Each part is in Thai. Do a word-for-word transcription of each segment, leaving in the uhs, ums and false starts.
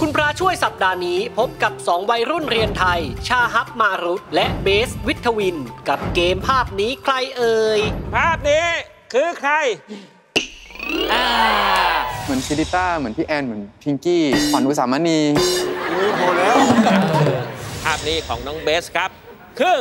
คุณพระช่วยสัปดาห์นี้พบกับสองวัยรุ่นเรียนไทยชาฮับมารุตและเบสวิทวินกับเกมภาพนี้ใครเอ่ยภาพนี้คือใครเหมือนชิริต้าเหมือนพี่แอนเหมือนพิงกี้ขวัญอุสามณีนี่พอแล้วภาพนี้ของน้องเบสครับคือ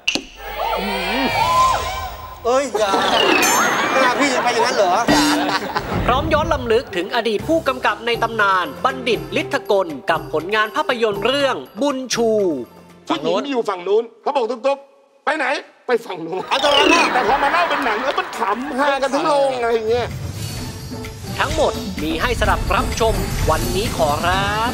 เอ้ยอย่าหน้าพี่จะไปอย่างนั้นเหรอพร้อมย้อนลำลึกถึงอดีตผู้กำกับในตำนานบัณฑิตฤทธกลกับผลงานภาพยนตร์เรื่องบุญชูฝั่งนู้นอยู่ฝั่งนู้นเขาบอกตุ๊บๆไปไหนไปฝั่งนู้นอันตรายมากแต่พอมาเล่าเป็นหนังแล้วมันขำฮากันทั้งโรงอะไรอย่างเงี้ยทั้งหมดมีให้สำหรับรับชมวันนี้ขอรับ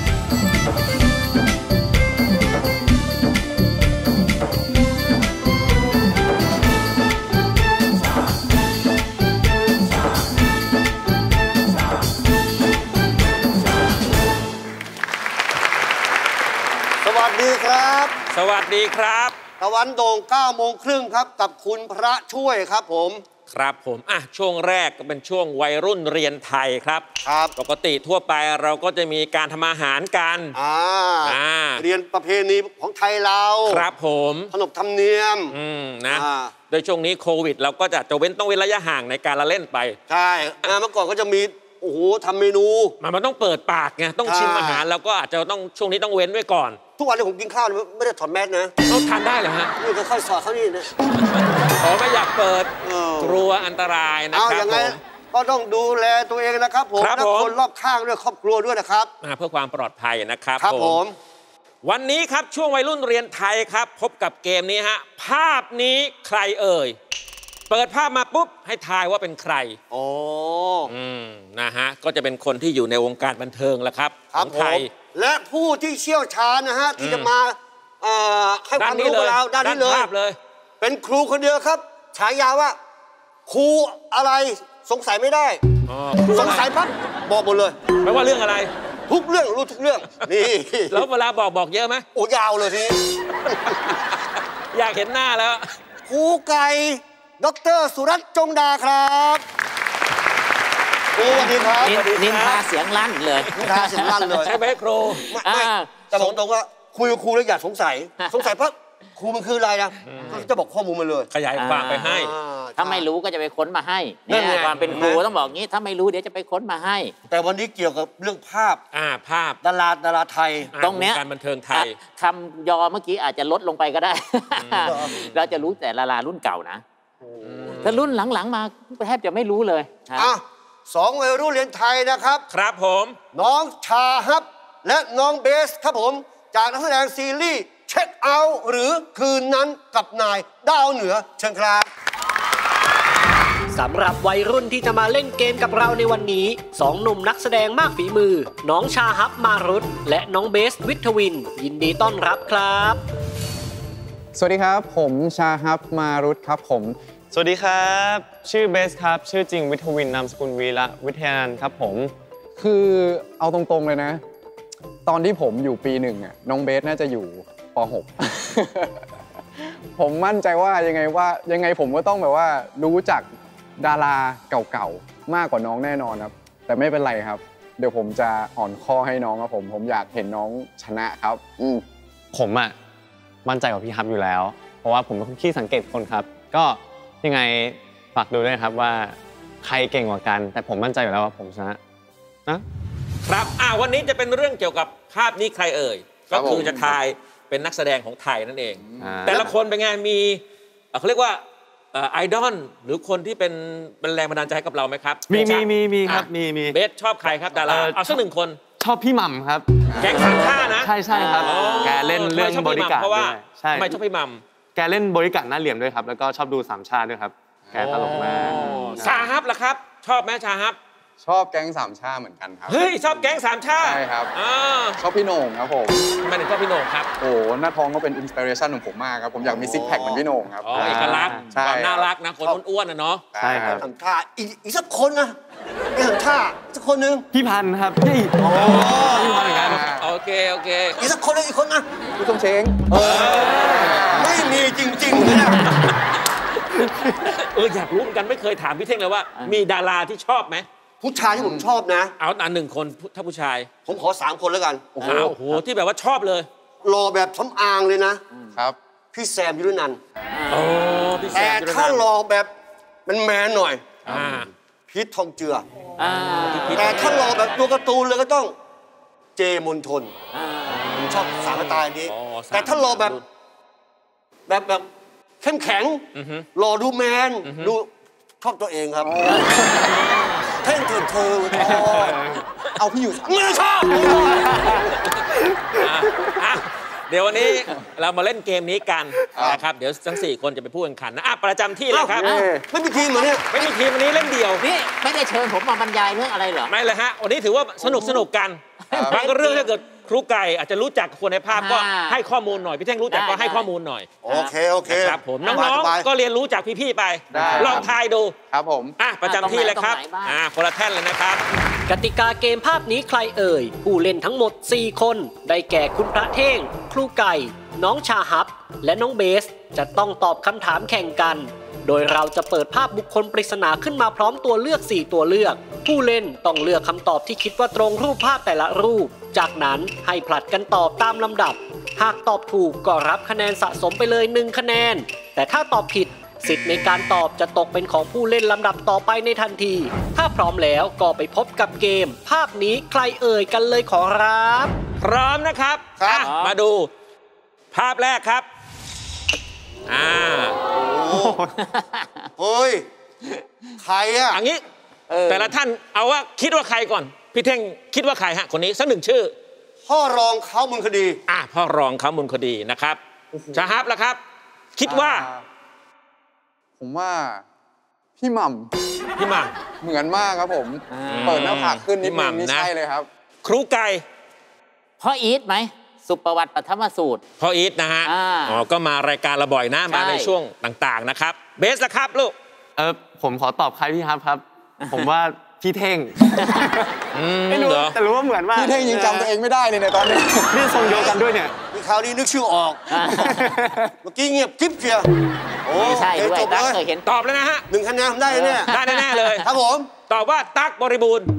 สวัสดีครับสวัสดีครับตะวันโด่งเก้าโมงครึ่งครับกับคุณพระช่วยครับผมครับผมอ่ะช่วงแรกก็เป็นช่วงวัยรุ่นเรียนไทยครับครับปกติทั่วไปเราก็จะมีการทำอาหารกันอ่าเรียนประเพณีของไทยเราครับผมขนบธรรมเนียมอืมนะโดยช่วงนี้โควิดเราก็จะจะเว้นต้องเว้นระยะห่างในการละเล่นไปใช่เมื่อก่อนก็จะมีโอ้โหทำเมนูมันมันต้องเปิดปากไงต้องชิมอาหารแล้วก็อาจจะต้องช่วงนี้ต้องเว้นไว้ก่อนทุกวันนี้ผมกินข้าวไม่ได้ถอดแมสนะต้องทานได้เหรอฮะนี่ก็ค่อยสอดเขานี่นะขอไม่อยากเปิดกลัวอันตรายนะครับผมก็ต้องดูแลตัวเองนะครับผมและคนรอบข้างด้วยครอบครัวด้วยนะครับเพื่อความปลอดภัยนะครับครับผมวันนี้ครับช่วงวัยรุ่นเรียนไทยครับพบกับเกมนี้ฮะภาพนี้ใครเอ่ยเปิดภาพมาปุ๊บให้ทายว่าเป็นใครโอ้อืมนะฮะก็จะเป็นคนที่อยู่ในวงการบันเทิงแล้วครับของไทยและผู้ที่เชี่ยวชาญนะฮะที่จะมาให้ความรู้กับเราด้านนี้เลยเป็นครูคนเดียวครับฉายาว่าครูอะไรสงสัยไม่ได้สงสัยปั๊บบอกหมดเลยไม่ว่าเรื่องอะไรทุกเรื่องรู้ทุกเรื่องนี่แล้วเวลาบอกบอกเยอะไหมโอ้ยาวเลยทีนี้อยากเห็นหน้าแล้วครูไก่ดร.สุรัตน์จงดาครับสวัสดีครับนินทาเสียงลั่นเลยนินทาเสียงลั่นเลยใช่ไหมครูไม่แต่บอกตรงว่าคุยกับครูแล้วอย่าสงสัยสงสัยเพราะครูมันคืออะไรนะจะบอกข้อมูลมาเลยขยายความไปให้ถ้าไม่รู้ก็จะไปค้นมาให้เนี่ยความเป็นครูต้องบอกงี้ถ้าไม่รู้เดี๋ยวจะไปค้นมาให้แต่วันนี้เกี่ยวกับเรื่องภาพอ่าภาพดาราดาราไทยตรงเนี้ยการบันเทิงไทยคำยอเมื่อกี้อาจจะลดลงไปก็ได้เราจะรู้แต่ดารารุ่นเก่านะถ้ารุ่นหลังๆมาแทบจะไม่รู้เลยอ่ะสองวัยรุ่นเรียนไทยนะครับครับผมน้องชาฮับและน้องเบสครับผมจากนักแสดงซีรีส์เช็คเอาท์หรือคืนนั้นกับนายดาวเหนือเชิญครับสำหรับวัยรุ่นที่จะมาเล่นเกมกับเราในวันนี้สองหนุ่มนักแสดงมากฝีมือน้องชาฮับมารุตและน้องเบสวิทวินยินดีต้อนรับครับสวัสดีครับผมชาฮับมารุตครับผมสวัสดีครับชื่อเบสครับชื่อจริงวิทวินนามสกุลวีระวิทยานันท์ครับผมคือเอาตรงๆเลยนะตอนที่ผมอยู่ปีหนึ่งอ่ะน้องเบสน่าจะอยู่ป หก ผมมั่นใจว่ายังไงว่ายังไงผมก็ต้องแบบว่ารู้จักดาราเก่าๆมากกว่าน้องแน่นอนครับแต่ไม่เป็นไรครับเดี๋ยวผมจะอ่อนข้อให้น้องครับผมผมอยากเห็นน้องชนะครับอืมผมอ่ะมั่นใจกว่าพี่ฮับอยู่แล้วเพราะว่าผมเป็นคนขี้สังเกตคนครับก็ยังไงฝากดูด้วยครับว่าใครเก่งกว่ากันแต่ผมมั่นใจอยู่แล้วว่าผมชนะนะครับอ่าวันนี้จะเป็นเรื่องเกี่ยวกับภาพนี้ใครเอ่ยก็คือจะทายเป็นนักแสดงของไทยนั่นเองแต่ละคนเป็นไงมีเขาเรียกว่าไอดอลหรือคนที่เป็นเป็นแรงบันดาลใจกับเราไหมครับมีมีมีมีครับมีมีเบสชอบใครครับดาราเอาสักหนึ่งคนชอบพี่หม่ำครับแก๊งสามชานะใช่ใช่ครับแกเล่นเรื่องบริการด้วยใช่ไม่ชอบพี่หม่ำแกเล่นบริการหน้าเหลี่ยมด้วยครับแล้วก็ชอบดูสามชาด้วยครับแกตลกมากชาฮับล่ะครับชอบไหมชาฮับชอบแก๊งสามชาเหมือนกันครับเฮ้ยชอบแก๊งสามชาใช่ครับชอบพี่โหน่งครับผมทำไมถึงชอบพี่โหน่งครับโอ้หน้าท้องก็เป็นอินสปิเรชันของผมมากครับผมอยากมีซิกแพคเหมือนพี่โหน่งครับอ๋อเอกลักษณ์ความน่ารักนะคนอ้วนๆนะเนาะใช่ครับทำท่าอีกสักคนนะอีกสักท่าสักคนนึงพี่พันธ์ครับพี่อ๋อพี่พันธ์เหมือนกันโอเคโอเคอีกสักคนนึงอีกคนนะพี่ชงเชงไม่มีจริงๆเลยนะเอออยากรู้เหมือนกันไม่เคยถามพี่เท่งเลยว่ามีดาราที่ชอบไหมผู้ชายที่ผมชอบนะเอาอันหนึ่งคนถ้าผู้ชายผมขอสามคนแล้วกันโอ้โหโอ้โหที่แบบว่าชอบเลยรอแบบสำอางเลยนะครับพี่แซมยุรนันท์โอ้พี่แซมแต่ถ้ารอแบบมันแมนหน่อยพีททองเจือแต่ถ้ารอแบบตัวการ์ตูนเลยก็ต้องเจมนทนชอบสามสไตล์นี้แต่ถ้ารอแบบแบบแบบเข้มแข็งรอดูแมนดูชอบตัวเองครับเท่งเถิดเทิงเอาพี่อยู่ไม่ชอบเดี๋ยววันนี้เรามาเล่นเกมนี้กันนะครับเดี๋ยวทั้งสี่คนจะไปพูดแข่งขันนะประจำที่เลยครับไม่มีทีมเหรอเนี่ยไม่มีทีมวันนี้เล่นเดี่ยวนี่ไม่ได้เชิญผมมาบรรยายเรื่องอะไรเหรอไม่เลยฮะวันนี้ถือว่าสนุกสนุกกันบางเรื่องถ้าเกิดครูไก่อาจจะรู้จักคนในภาพก็ให้ข้อมูลหน่อยพี่แท่งรู้จักก็ให้ข้อมูลหน่อยโอเคโอเคครับผมน้องๆก็เรียนรู้จากพี่ๆไปลองทายดูครับผมอ่ะประจำที่เลยครับอ่าคนละแท่นเลยนะครับกติกาเกมภาพนี้ใครเอ่ยผู้เล่นทั้งหมดสี่คนได้แก่คุณพระเท่งครูไก่น้องชาฮับและน้องเบสจะต้องตอบคำถามแข่งกันโดยเราจะเปิดภาพบุคคลปริศนาขึ้นมาพร้อมตัวเลือกสี่ตัวเลือกผู้เล่นต้องเลือกคำตอบที่คิดว่าตรงรูปภาพแต่ละรูปจากนั้นให้ผลัดกันตอบตามลำดับหากตอบถูกก็รับคะแนนสะสมไปเลยหนึ่งคะแนนแต่ถ้าตอบผิดสิทธิ์ในการตอบจะตกเป็นของผู้เล่นลำดับต่อไปในทันทีถ้าพร้อมแล้วก็ไปพบกับเกมภาพนี้ใครเอ่ยกันเลยขอรับพร้อมนะครับมาดูภาพแรกครับอ่าเฮ้ยใครอะอย่างนี้แต่ละท่านเอาว่าคิดว่าใครก่อนพี่เท่งคิดว่าใครฮะคนนี้สักหนึ่งชื่อพ่อรองเขามูลคดีอ่าพ่อรองเขามูลคดีนะครับชาฮับล่ะครับคิดว่าผมว่าพี่หม่ำพี่หม่ำเหมือนมากครับผมเปิดหน้าผากขึ้นนิดนึงนี่ใช่เลยครับครูไก่พ่ออีทไหมสุประวัติปฐมสูตรพ่ออีทนะฮะอ๋อก็มารายการเราบ่อยนะมาในช่วงต่างๆนะครับเบสล่ะครับลูกเออผมขอตอบใครพี่ฮับครับผมว่าพี่เท่งไม่รู้แต่รู้ว่าเหมือนมากพี่เท่งยังจำตัวเองไม่ได้เลยในตอนนี้นี่ทรงเดียวกันด้วยเนี่ยมีคราวนี้นึกชื่อออกเมื่อกี้เงียบกิ๊บเชียวโอ้ใช่ด้วยตั๊กเคยเห็นตอบเลยนะฮะหนึ่งคะแนนได้เนี่ยได้แน่ๆเลยครับผมตอบว่าตั๊กบริบูรณ์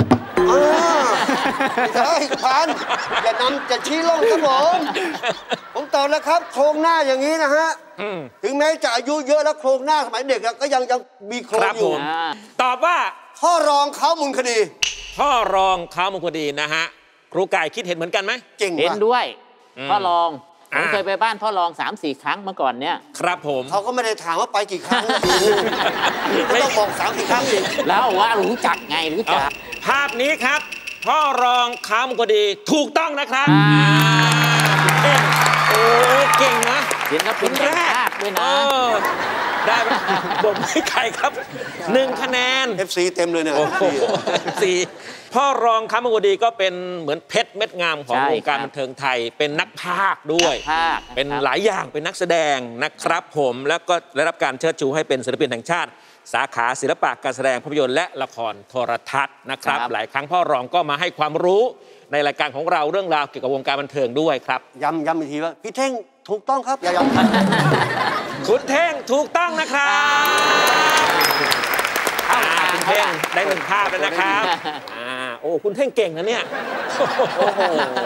ใช่พันอย่านำจะชี้ล่องครับผมผมตอบแล้วครับโครงหน้าอย่างนี้นะฮะถึงแม้จะอายุเยอะแล้วโครงหน้าสมัยเด็กก็ยังยังมีโครงอยู่ตอบว่าพ่อรองเขามูลคดีพ่อรองเขามูลคดีนะฮะครูไก่คิดเห็นเหมือนกันไหมเก่งเห็นด้วยพ่อรองผมเคยไปบ้านพ่อรองสามสี่ครั้งเมื่อก่อนเนี่ยครับผมเขาก็ไม่ได้ถามว่าไปกี่ครั้งไม่ต้องบอกสามสี่ครั้งอีกแล้วว่ารู้จักไงรู้จักภาพนี้ครับพ่อรองเขามูลคดีถูกต้องนะครับโอ้เก่งนะเห็นแล้วเป็นแรกด้วยนะได้บ่มให้ใครครับหนึ่งคะแนนเอฟ ซี เต็มเลยเนี่ยเอฟ ซี พ่อรองค้ามวดีก็เป็นเหมือนเพชรเม็ดงามของวงการบันเทิงไทยเป็นนักพากย์ด้วยเป็นหลายอย่างเป็นนักแสดงนะครับผมแล้วก็ได้รับการเชิดชูให้เป็นศิลปินแห่งชาติสาขาศิลปะการแสดงภาพยนตร์และละครโทรทัศน์นะครับหลายครั้งพ่อรองก็มาให้ความรู้ในรายการของเราเรื่องราวเกี่ยวกับวงการบันเทิงด้วยครับย้ำย้ำอีกทีว่าพี่เท่งถูกต้องครับอย่ายอมคุณเท่งถูกต้องนะครับคุณเท่งได้หนึ่งภาพแล้วนะครับอ่าโอ้คุณเท่งเก่งนะเนี่ยโอ้โห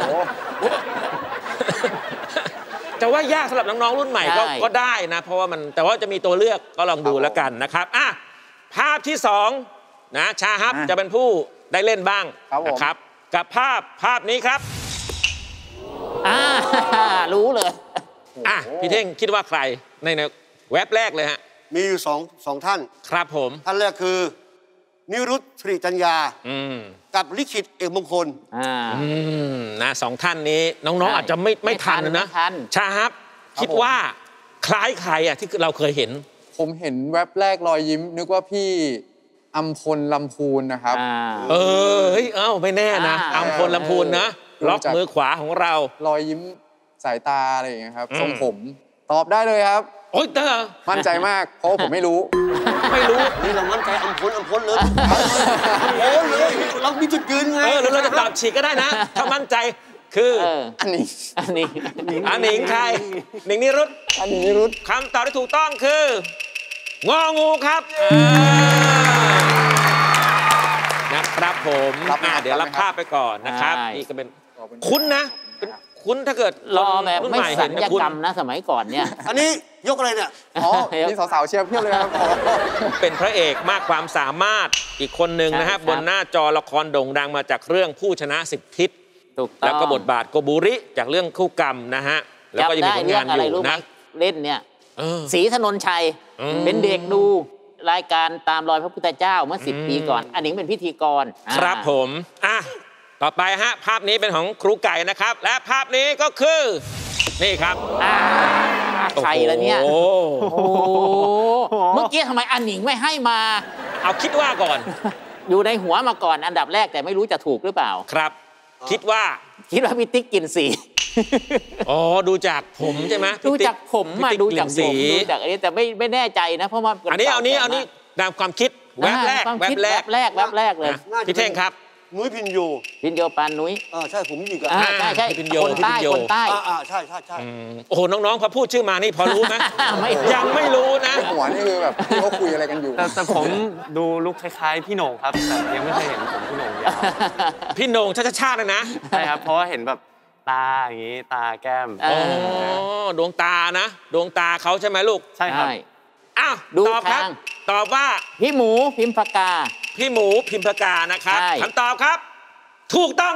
จะว่ายากสำหรับน้องๆรุ่นใหม่ก็ก็ได้นะเพราะว่ามันแต่ว่าจะมีตัวเลือกก็ลองดูแล้วกันนะครับอ่ะภาพที่สองนะชาฮับจะเป็นผู้ได้เล่นบ้างนะครับกับภาพภาพนี้ครับอ่ารู้เลยอ่ะพี่เท่งคิดว่าใครในเว็บแรกเลยฮะมีอยู่สองสองท่านครับผมท่านแรกคือนิรุตธริจัญญากับลิขิตเอกมงคลอ่านะสองท่านนี้น้องๆอาจจะไม่ไม่ทันนะชาฮับคิดว่าคล้ายใครอ่ะที่เราเคยเห็นผมเห็นเว็บแรกรอยยิ้มนึกว่าพี่อัมพลลำพูนนะครับเออเฮ้ยเอ้าไม่แน่นะอัมพลลำพูนนะล็อกมือขวาของเรารอยยิ้มสายตาอะไรอย่างเงี้ยครับทรงผมตอบได้เลยครับโอ๊ยเตอมั่นใจมากเพราะผมไม่รู้ไม่รู้นี่เรามั่นใจอัมพลอัมพลเลยโอ้เลยเรามีจุดยืนไงเออเราจะตอบฉีกก็ได้นะถ้ามั่นใจคืออันนี้อันนี้อันหนิงใครหนิงนิรุตอันหนิงนิรุตคำตอบที่ถูกต้องคืององูครับนะครับผมเดี๋ยวรับภาพไปก่อนนะครับนี่ก็เป็นคุ้นนะคุ้นถ้าเกิดรอแบบไม่สัญญกรรมนะสมัยก่อนเนี่ยอันนี้ยกอะไรเนี่ยอ๋อมีสาวๆเชียร์เพียบเลยครับเป็นพระเอกมากความสามารถอีกคนหนึ่งนะฮะบนหน้าจอละครโด่งดังมาจากเรื่องผู้ชนะสิบทิศแล้วก็บทบาทโกบุริจากเรื่องคู่กรรมนะฮะแล้วก็ยังมีผลงานอยู่นะเล่นเนี่ยศรีถนนชัยเป็นเด็กดูรายการตามรอยพระพุทธเจ้าเมื่อสิบปีก่อนอันนี้เป็นพิธีกรครับผมอ่ะต่อไปฮะภาพนี้เป็นของครูไก่นะครับและภาพนี้ก็คือนี่ครับใครละเนี่ยโอ้เมื่อกี้ทำไมอันหนิงไม่ให้มาเอาคิดว่าก่อนอยู่ในหัวมาก่อนอันดับแรกแต่ไม่รู้จะถูกหรือเปล่าครับคิดว่าคิดว่าพี่ติ๊กกินสีอ๋อดูจากผมใช่ไหมดูจากผมมาดูจากผมดูจากอันนี้แต่ไม่ไม่แน่ใจนะเพราะว่าอันนี้เอานี้เอานี้ตามความคิดแวบแรกแวบแรกแรกแวบแรกเลยพี่เท่งครับนุ้ยพินโยพินโยปานนุ้ยอ่าใช่ผมอยู่กับอ่าใช่ใช่คนใต้คนใต้อ่าใช่ใช่ใช่โอ้โหน้องๆพอพูดชื่อมานี่พอรู้ไหมยังไม่รู้นะหัวนี่คือแบบที่เขาคุยอะไรกันอยู่แต่ผมดูลุคคล้ายๆพี่โหน่งครับแต่ยังไม่เคยเห็นผมพี่โหน่งยาวพี่โหน่งชาติชาติเลยนะใช่ครับเพราะว่าเห็นแบบตาอย่างนี้ตาแก้มอ๋อดวงตานะดวงตาเขาใช่ไหมลูกใช่ครับอ้าวตอบครับตอบว่าพี่หมูพิมพกาพี่หมูพิมพกานะครับคำตอบครับถูกต้อง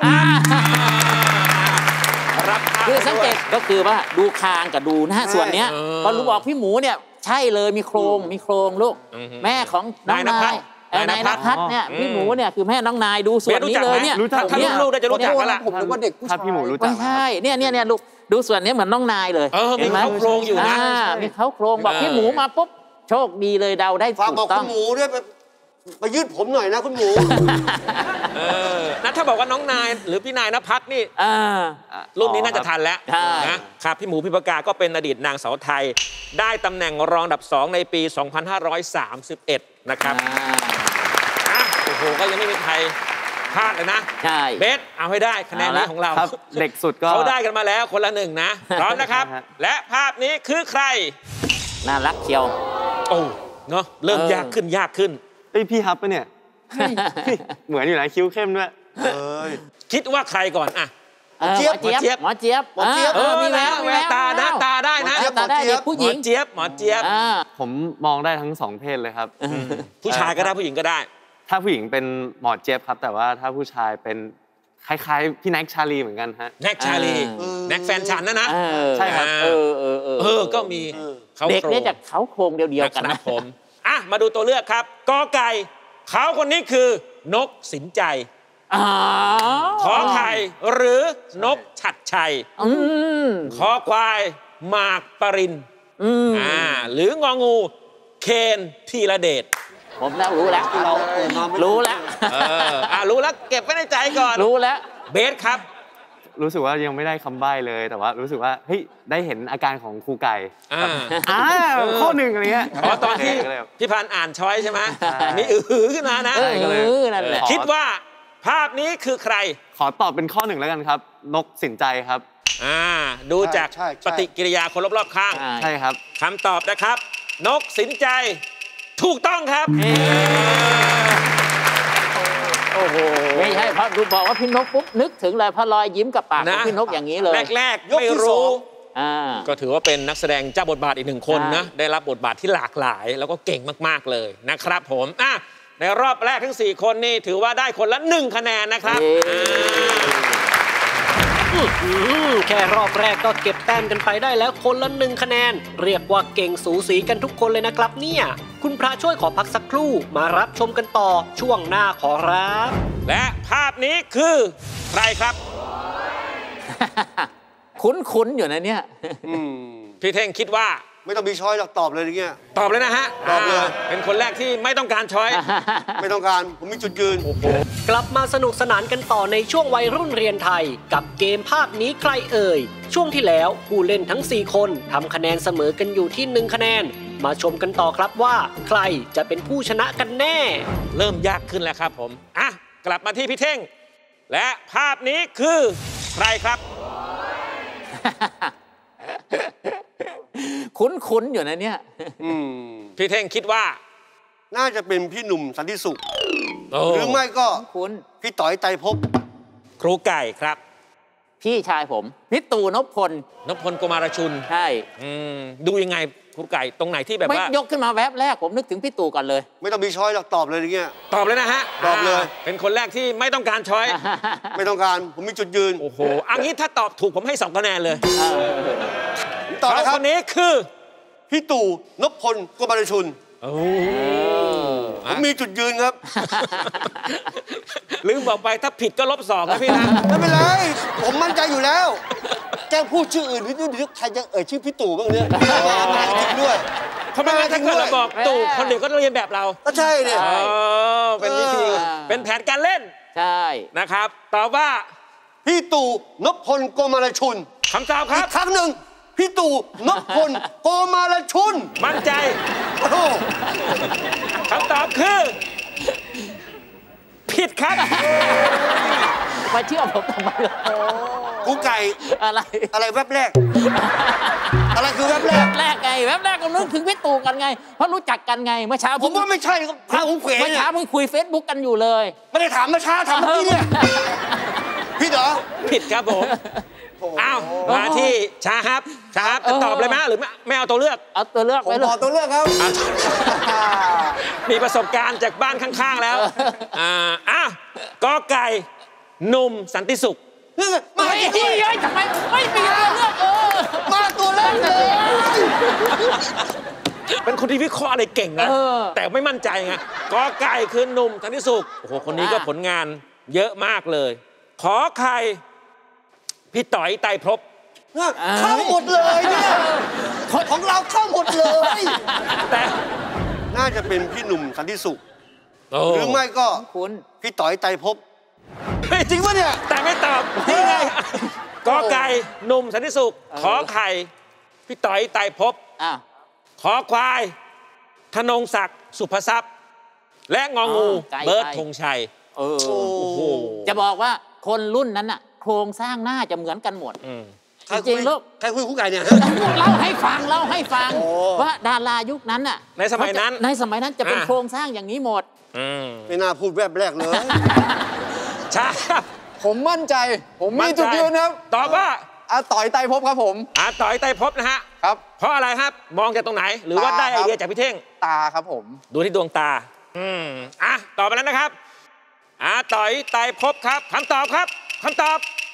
ครับคือสังเกตก็คือว่าดูคางกับดูหน้าส่วนเนี้ยพอรู้บอกพี่หมูเนี่ยใช่เลยมีโครงมีโครงลูกแม่ของน้องนายนายณภัทรเนี่ยพี่หมูเนี่ยคือแม่น้องนายดูส่วนนี้เลยเนี่ยถ้าลูกได้จะรู้จักกันละผมนึกว่าเด็กผู้ชายพี่หมูรู้จักใช่เนี่ยเนี่ยเนี่ยลูกดูส่วนนี้เหมือนน้องนายเลยเห็นไหมมีเขาโครงอยู่นะมีเขาโครงบอกพี่หมูมาปุ๊บโชคดีเลยเดาได้ถูกต้องฝากบอกคุณหมูด้วยไปไปยืดผมหน่อยนะคุณหมูนะถ้าบอกว่าน้องนายหรือพี่นายณภัทรนี่รูปนี้น่าจะทันแล้วนะครับพี่หมูพิมพกาก็เป็นอดีตนางสาวไทยได้ตำแหน่งรองอันดับสองในปี สองพันห้าร้อยสามสิบเอ็ด นะครับโอ้โหก็ยังไม่มีใครพลาดเลยนะใช่เบสเอาให้ได้คะแนนนี้ของเราเด็กสุดก็เขาได้กันมาแล้วคนละหนึ่งนะพร้อมนะครับและภาพนี้คือใครน่ารักเชียวโอ้เนาะเริ่มยากขึ้นยากขึ้นไอพี่ฮับปะเนี่ยเหมือนอยู่นะคิ้วเข้มด้วยคิดว่าใครก่อนอะเจี๊ยบหมอเจี๊ยบหมอเจี๊ยบหมอเจี๊ยบเออมีแววแววตาหน้าตาได้นะตาได้เด็กผู้หญิงเจี๊ยบหมอเจี๊ยบผมมองได้ทั้งสองเพศเลยครับผู้ชายก็ได้ผู้หญิงก็ได้ถ้าผู้หญิงเป็นหมอเจี๊ยบครับแต่ว่าถ้าผู้ชายเป็นคล้ายๆพี่แน็กชาลีเหมือนกันฮะแน็กชาลีแน็กแฟนฉันนะนะใช่ครับเออเออเออก็มีเด็กเนี่ยจากเขาโครงเดียวๆกันนะผมอ่ะมาดูตัวเลือกครับกอไก่เขาคนนี้คือนกสินใจขอไข่หรือนกฉัดชัยขอควายหมากปรินอ่าหรืององูเคนธีรเดชผมแล้วรู้แล้วเรารู้แล้วเอออ่ารู้แล้วเก็บไว้ในใจก่อนรู้แล้วเบสครับรู้สึกว่ายังไม่ได้คำใบ้เลยแต่ว่ารู้สึกว่าเฮ้ยได้เห็นอาการของครูไก่อ่าข้อหนึ่งอะไรเงี้ยอ๋อตอนที่พี่พันอ่านช้อยใช่ไหมมีอือขึ้นมานะเออนั่นแหละคิดว่าภาพนี้คือใครขอตอบเป็นข้อหนึ่งแล้วกันครับนกสินใจครับอ่าดูจากปฏิกิริยาคนรอบๆข้างใช่ครับคำตอบนะครับนกสินใจถูกต้องครับโอ้โหไม่ใช่เพราะดูบอกว่าพี่นกปุ๊บนึกถึงเลยพอลอยยิ้มกับปากของพี่นกอย่างนี้เลยแรกๆไม่รู้ก็ถือว่าเป็นนักแสดงเจ้าบทบาทอีกหนึ่งคนนะได้รับบทบาทที่หลากหลายแล้วก็เก่งมากๆเลยนะครับผมอ่ะในรอบแรกทั้งสี่คนนี่ถือว่าได้คนละหนึ่งคะแนนนะครับแค่รอบแรกก็เก็บแต้มกันไปได้แล้วคนละหนึ่งคะแนนเรียกว่าเก่งสูสีกันทุกคนเลยนะครับเนี่ยคุณพระช่วยขอพักสักครู่มารับชมกันต่อช่วงหน้าขอรับและภาพนี้คือใครครับคุ้นๆอยู่นะเนี่ยพี่เท่งคิดว่าไม่ต้องมีช้อยหรอกตอบเลยอย่างเงี้ยตอบเลยนะฮะตอบเลยเป็นคนแรกที่ไม่ต้องการช้อยไม่ต้องการผมมีจุดยืนกลับมาสนุกสนานกันต่อในช่วงวัยรุ่นเรียนไทยกับเกมภาพนี้ใครเอ่ยช่วงที่แล้วผู้เล่นทั้งสี่คนทำคะแนนเสมอกันอยู่ที่หนึ่งคะแนนมาชมกันต่อครับว่าใครจะเป็นผู้ชนะกันแน่เริ่มยากขึ้นแล้วครับผมอ่ะกลับมาที่พี่เท่งและภาพนี้คือใครครับคุ้นๆอยู่นะเนี่ยพี่เท่งคิดว่าน่าจะเป็นพี่หนุ่มสันติสุขหรือไม่ก็คุณพี่ต่อยไตรภพครูไก่ครับพี่ชายผมพี่ตู่นพพลนพพลโกมารชุนใช่อืมดูยังไงครูไก่ตรงไหนที่แบบไม่ว่ายกขึ้นมาแวบแรกผมนึกถึงพี่ตู่ก่อนเลยไม่ต้องมีช้อยหรอกตอบเลยอย่างเงี้ยตอบเลยนะฮะตอบเลยาเป็นคนแรกที่ไม่ต้องการช้อยไม่ต้องการผมมีจุดยืนโอ้โหอันนี้ถ้าตอบถูกผมให้สองคะแนนเลยผมตอบนะคเขารัคบนนี้คือพี่ตู่นพพลโกมารชุนโอ้ผมมีจุดยืนครับลืมบอกไปถ้าผิดก็ลบสองนะพี่นะไม่เป็นไรผมมั่นใจอยู่แล้วแกพูดชื่ออื่นหรือหรือใครจะเอ่ยชื่อพี่ตู่บ้างเนี่ยมาจริงด้วยทำไมงั้นถ้าเกิดเราบอกตู่คนอื่นก็ต้องเรียนแบบเราก็ใช่เนี่ยอ๋อเป็นวิธีเออเป็นแผนการเล่นใช่นะครับตอบว่าพี่ตู่นพพลโกมารชุนคำตอบคอีรับกครั้งหนึ่งพี่ตู่นพพลโกมารชุนมั่นใจโอ้โหคำตอบคือผิดครับไปเชื่อผมทำไมล่ะกูไก่อะไรอะไรแวบแรก อะไรคือแวบแรกแรกไงแวบแรกก็นึกถึงพี่ตู่กันไงเพราะรู้จักกันไงเมื่อเช้าผมว่าไม่ใช่ครับพาผมเขวเมื่อเนี่ยเช้ามึงคุยเฟซบุ๊กกันอยู่เลยไม่ได้ถามเมื่อเช้าถามเมื่อกี้เนี่ยพี่เหรอผิดครับผมอ้าวมาที่ชาฮับชาฮับจะตอบเลยไหมหรือไม่ไม่เอาตัวเลือกเอาตัวเลือกผมไว้เลขอย ตัวเลือกครับมีประสบการณ์จากบ้านข้างๆแล้วอ่าอ่ะกอไก่หนุ่มสันติสุขนี่ไงมาเฮ้ยจริงเฮ้ยทำไมไม่มีตัวเลือกเออมาตัวเลือกเลยเป็นคนที่วิเคราะห์อะไรเก่งนะเออแต่ไม่มั่นใจไงกอไก่คือหนุ่มสันติสุขโอ้โหคนนี้ก็ผลงานเยอะมากเลย ขอไข่พี่ต่อยไตรภพเข้าหมดเลยเนี่ยของเราเข้าหมดเลยแต่น่าจะเป็นพี่หนุ่มสันติสุขโอ้หรือไม่ก็คุณพี่ต่อยไตรภพเฮ้ยจริงปะเนี่ยแต่ไม่ตอบนี่ไงกอไก่หนุ่มสันติสุขขอไข่พี่ต่อยไตรภพอ้าวขอควายธนงศักดิ์สุภทรัพย์ และงองูไกลเบิร์ดไปธงชัยเออโอ้โหจะบอกว่าคนรุ่นนั้นน่ะโครงสร้างหน้าจะเหมือนกันหมดใครจริงๆลูกใครคุยคู่ไก่เนี่ยเล่าให้ฟังเล่าให้ฟังโอ้ว่าดารายุคนั้นน่ะในสมัยนั้นในสมัยนั้นจะเป็นอ่าโครงสร้างอย่างนี้หมดไม่น่าพูดแวบแรกเลยใช่ครับผมมั่นใจ ผมมีจุดยืนครับตอบว่าอาต่อยไตรภพครับผมอาต่อยไตรภพนะฮะครับเพราะอะไรครับ มองจากตรงไหน หรือว่าตาได้ไอครับเดียจากพี่เท่งตาครับผมดูที่ดวงตา อืมอ่ะตอบไปแล้วนะครับอาต่อยไตรภพครับคำตอบครับคำตอบ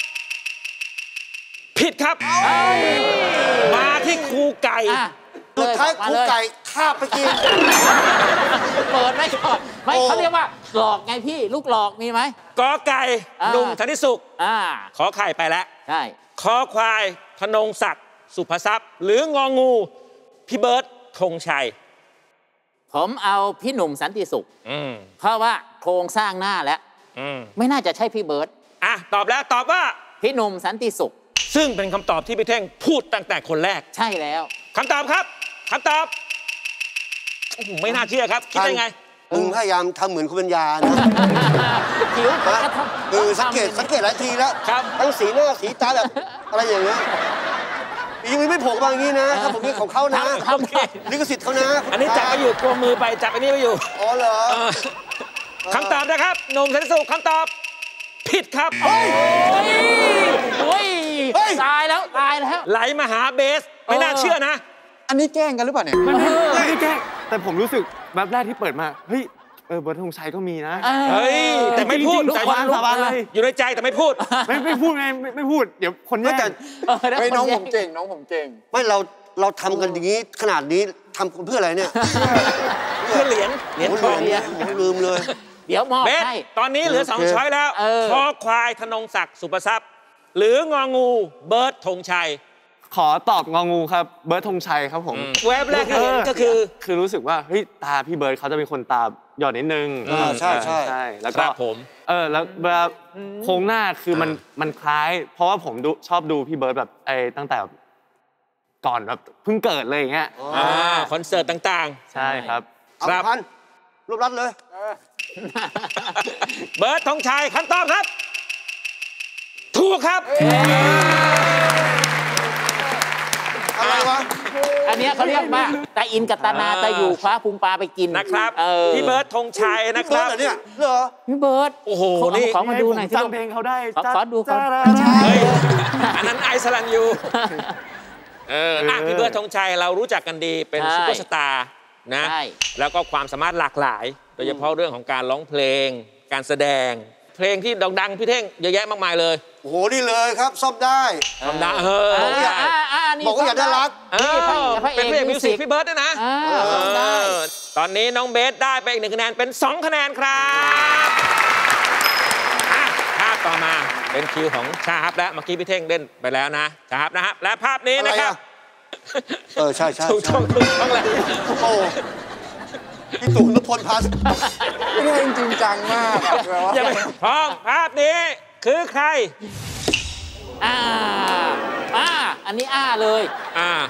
ผิดครับ มาที่ครูไก่อ่ะสุดท้ายมาคู่เลยไก่คาบไปกินเปิดไม่ก่อนไม่โอ้เขาเรียกว่าหลอกไงพี่ลูกหลอกมีไหมกอไก่อ่าหนุ่มสันติสุขอ่าขอไข่ไปแล้วใช่คอควายธนงศักดิ์สุภทรัพย์ หรืององูพี่เบิร์ดธงชัยผมเอาพี่หนุ่มสันติสุขอืมเพราะว่าโครงสร้างหน้าแล้วอืมไม่น่าจะใช่พี่เบิร์ตอ่ะตอบแล้วตอบว่าพี่หนุ่มสันติสุขซึ่งเป็นคำตอบที่พี่เท่งพูดตั้งแต่คนแรกใช่แล้วคำตอบครับคำตอบโอ้โหไม่น่าเชื่อครับ คิดได้ไงมึงพยายามทำเหมือนคุณปัญญานะผิวนะกระทำเออสังเกตสังเกตหลายทีแล้วครับทั้งสีหน้าสีตาแบบอะไรอย่างเงี้ยยังไม่โผล่มาอย่างนี้นะถ้าผมนี่ของเขานะทำโอเคลิขสิทธิ์เขานะอันนี้จับไปอยู่กลัวมือไปจับอันนี้ไปอยู่อ๋อเหรอเออคำตอบนะครับหนุ่มสันติสุขคำตอบ ผิดครับโอ้ยตายแล้วตายแล้วไหลมาหาเบส ไม่น่าเชื่อนะอันนี้แกล้งกันหรือเปล่าเนี่ยไม่ไม่ไม่ได้แกล้งแต่ผมรู้สึกแบบแรกที่เปิดมา เฮ้ย เออเบิร์ดธงชัยก็มีนะเฮ้ย แต่ไม่พูดจริงๆแต่ทุกคนสาบานเลยอยู่ในใจแต่ไม่พูดไม่ไม่พูดไงไม่ไม่พูด เดี๋ยวคนแย่แต่งเออได้เฮ้ยคน้องแย่ผมเก่งน้องผมเก่งไม่เราเราทำกันอย่างนี้ขนาดนี้ทำเพื่ออะไรเนี่ยเพื่อเหรียญเหรียญทองเหรียญผมลืมเลยเดี๋ยวมอบเบสให้ตอนนี้เหลือสองโอเคช้อยแล้วเออคอควายธนงศักดิ์สุภทรัพย์ หรืององูเบิร์ดธงชัยขอตอบงองูครับ เบิร์ดธงชัยครับผมแวบแรกที่เห็นก็คือคือรู้สึกว่า เฮ้ย ตาพี่เบิร์ดเขาจะเป็นคนตาหย่อนนิดนึงอ่าใช่ใช่ใช่ แล้วคก็รับผมเออ แล้วเวลาโครงหน้าคือมันมันคล้าย เพราะว่าผมดูชอบดูพี่เบิร์ดแบบไอ้ตั้งแต่ก่อนแบบเพิ่งเกิดเลยอย่างเงี้ยอ่าคอนเสิร์ตต่างใช่ครับเอาครับพันรวบรัดเลยๆ เบิร์ดธงชัยคำตอบครับ ถูกครับออะไรวะอันนี้เขาเรียกว่าตาอินกับตานาตาอยู่คว้าพุงปลาไปกินนะครับพี่เบิร์ดธงชัยนะครับเหรอเนี่ยเหรอพี่เบิร์ดโอ้โหนี่ขอมาดูหน่อยจำเพลงเขาได้ขอดูเขาเฮ้ยอันนั้นไอซ์สลันยูเอออ่ะพี่เบิร์ดธงชัยเรารู้จักกันดีเป็นซุปเปอร์สตาร์นะแล้วก็ความสามารถหลากหลายโดยเฉพาะเรื่องของการร้องเพลงการแสดงเพลงที่ดังๆพี่เท่งเยอะแยะมากมายเลยโอ้โหนี่เลยครับซ่อมได้ซ่อมได้เออบอกว่าอยากได้รักเป็นเพลงมิวสิกพี่เบิร์ดด้วยนะตอนนี้น้องเบสได้ไปอีกหนึ่งคะแนนเป็นสองคะแนนครับภาพต่อมาเป็นคิวของชาฮับแล้วเมื่อกี้พี่เท่งเล่นไปแล้วนะชาฮับนะครับและภาพนี้นะครับเออใช่ใช่ถูกต้องถูกต้องเลยโอ้พี่ตู่นพลพัฒน์เพลงจริงจังมากพร้อมภาพนี้คือใครอ่าอ่าอันนี้อ่าเลยอ่า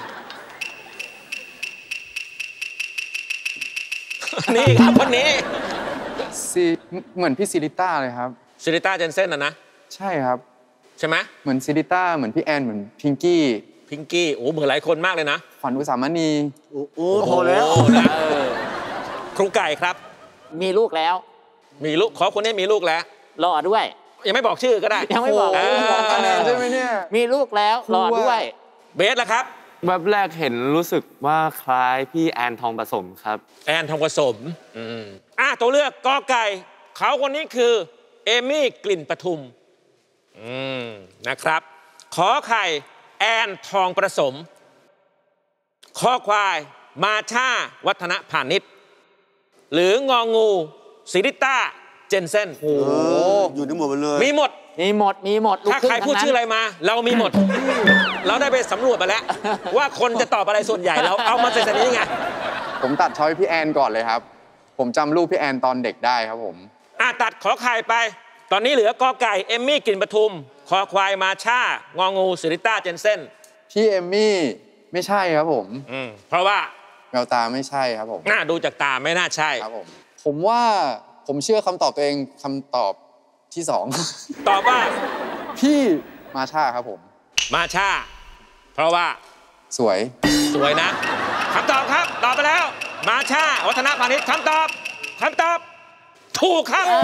นี่ครับคนนี้ซีเหมือนพี่ซิริต้าเลยครับซิริต้าเจนเซ่นอ่ะนะใช่ครับใช่ไหมเหมือนซิริต้าเหมือนพี่แอนเหมือนพิงกี้พิงกี้โอ้เหมือนหลายคนมากเลยนะขวัญอุสามณีโอ้โหพอแล้วนะครูไก่ครับมีลูกแล้วมีลูกขอคนนี้มีลูกแล้วรอด้วยยังไม่บอกชื่อก็ได้ยังไม่บอกคะแนนใช่ไหมเนี่ยมีลูกแล้วรอด้วยเบสล่ะครับแบบแรกเห็นรู้สึกว่าคล้ายพี่แอนทองผสมครับแอนทองผสมอืมอ่ะตัวเลือกกอไก่เขาคนนี้คือเอมี่กลิ่นปทุมอืมนะครับขอไข่แอนทองผสมคอควายมาช่าวัฒนพาณิชย์หรืององูซิริต้าเจนเซ่นโอ้อยู่ในหมดเลยมีหมดมีหมดมีหมดถ้าใครพูดชื่ออะไรมาเรามีหมดเราได้ไปสำรวจมาแล้วว่าคนจะตอบอะไรส่วนใหญ่เราเอามาใส่ในนี้ไงผมตัดช้อยพี่แอนก่อนเลยครับผมจำรูปพี่แอนตอนเด็กได้ครับผมอ่ะตัดขอไข่ไปตอนนี้เหลือกอไก่เอมมี่กลิ่นปทุมคอควายมาช่างองูซิริต้าเจนเซ่นพี่เอมมี่ไม่ใช่ครับผมอืมเพราะว่าแววตาไม่ใช่ครับผมน่าดูจากตาไม่น่าใช่ครับผมผมว่าผมเชื่อคำตอบตัวเองคำตอบที่สองตอบว่าพี่มาช่าครับผมมาช่าเพราะว่าสวยสวยนะคำตอบครับตอบไปแล้วมาช่าวัฒนพาณิชย์คำตอบคำตอบถูกครับ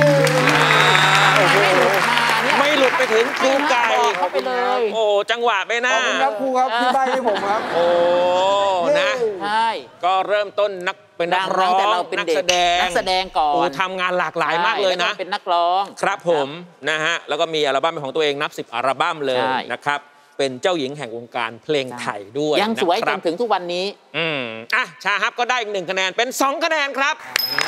ไม่หลุดไปถึงครูไก่เขาไปเลยโอ้จังหวะไปหน้าขอบคุณครับครูครับที่ใบให้ผมครับโอ้นะใช่ก็เริ่มต้นนักเป็นนักร้องนักแสดงนักแสดงก่อนโอ้ทำงานหลากหลายมากเลยนะเป็นนักร้องครับผมนะฮะแล้วก็มีอัลบั้มของตัวเองนับสิบอัลบั้มเลยนะครับเป็นเจ้าหญิงแห่งวงการเพลงไทยด้วยยังสวยจนถึงทุกวันนี้อืมอ่ะชาฮับก็ได้อีกหนึ่งคะแนนเป็นสองคะแนนครับ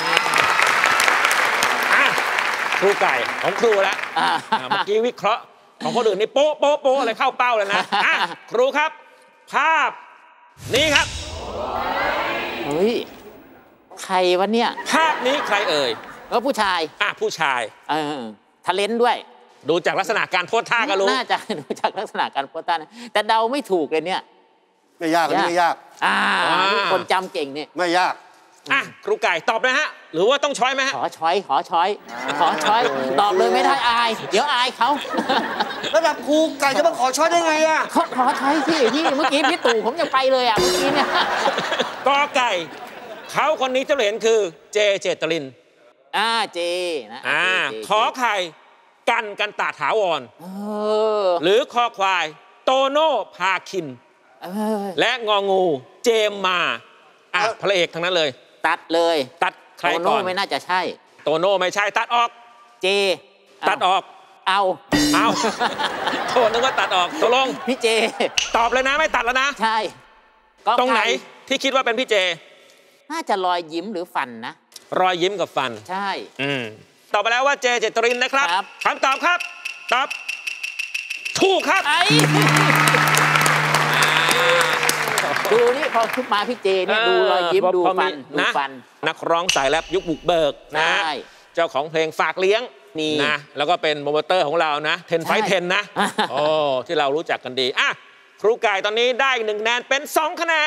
ครูไก่ของครูแล้วเมื่อกี้วิเคราะห์ของคนอื่นนี่โป๊ะโป๊ะโป๊ะอะไรเข้าเป้าเลยนะครูครับภาพนี้ครับเฮ้ยใครวะเนี่ยภาพนี้ใครเอ่ยเออผู้ชายอ่ะผู้ชายเออทะเลนด้วยดูจากลักษณะการโพสท่าก็รู้น่าจะดูจากลักษณะการโพสท่าแต่เดาไม่ถูกเลยเนี่ยไม่ยากไม่ยากอ่าคนจำเก่งเนี่ยไม่ยากอ่ะครูไก่ตอบนะฮะหรือว่าต้องช้อยไหมฮะขอช้อยขอช้อยขอช้อยตอบเลยไม่ได้อายเดี๋ยวอายเขาระดับครูไก่จะมาขอช้อยได้ไงอ่ะขอขอช้อยสิพี่เมื่อกี้พี่ตู่ผมยังไปเลยอ่ะเมื่อกี้เนี่ยกอไก่เขาคนนี้จะเห็นคือเจเจตรินอ่าเจนะอ่าขอไข่กันกันตาถาวรหรือคอควายโตโน่พาคินและงองูเจมมาอ่ะพระเอกทั้งนั้นเลยตัดเลยตัดใครก่อนโตโน่ไม่น่าจะใช่โตโน่ไม่ใช่ตัดออกเจตัดออกเอาเอาโทษนึกว่าตัดออกตกลงพี่เจตอบเลยนะไม่ตัดแล้วนะใช่ตรงไหนที่คิดว่าเป็นพี่เจน่าจะรอยยิ้มหรือฟันนะรอยยิ้มกับฟันใช่อืมตอบไปแล้วว่าเจเจตรินนะครับคำตอบครับตอบถูกครับดูนี่พอขึ้นมาพี่เจเนี่ยดูรอยยิ้มดูฟันดูฟันนักร้องสายแรปยุคบุกเบิกนะเจ้าของเพลงฝากเลี้ยงนี่นะแล้วก็เป็นโปรโมเตอร์ของเรานะเทนไฟเทนนะโอ้ที่เรารู้จักกันดีอ่ะครูไก่ตอนนี้ได้หนึ่งคะแนนเป็นสองคะแน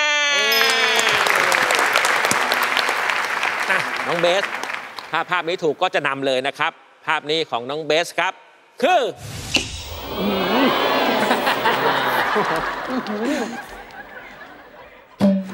นน้องเบสถ้าภาพนี้ถูกก็จะนำเลยนะครับภาพนี้ของน้องเบสครับคือ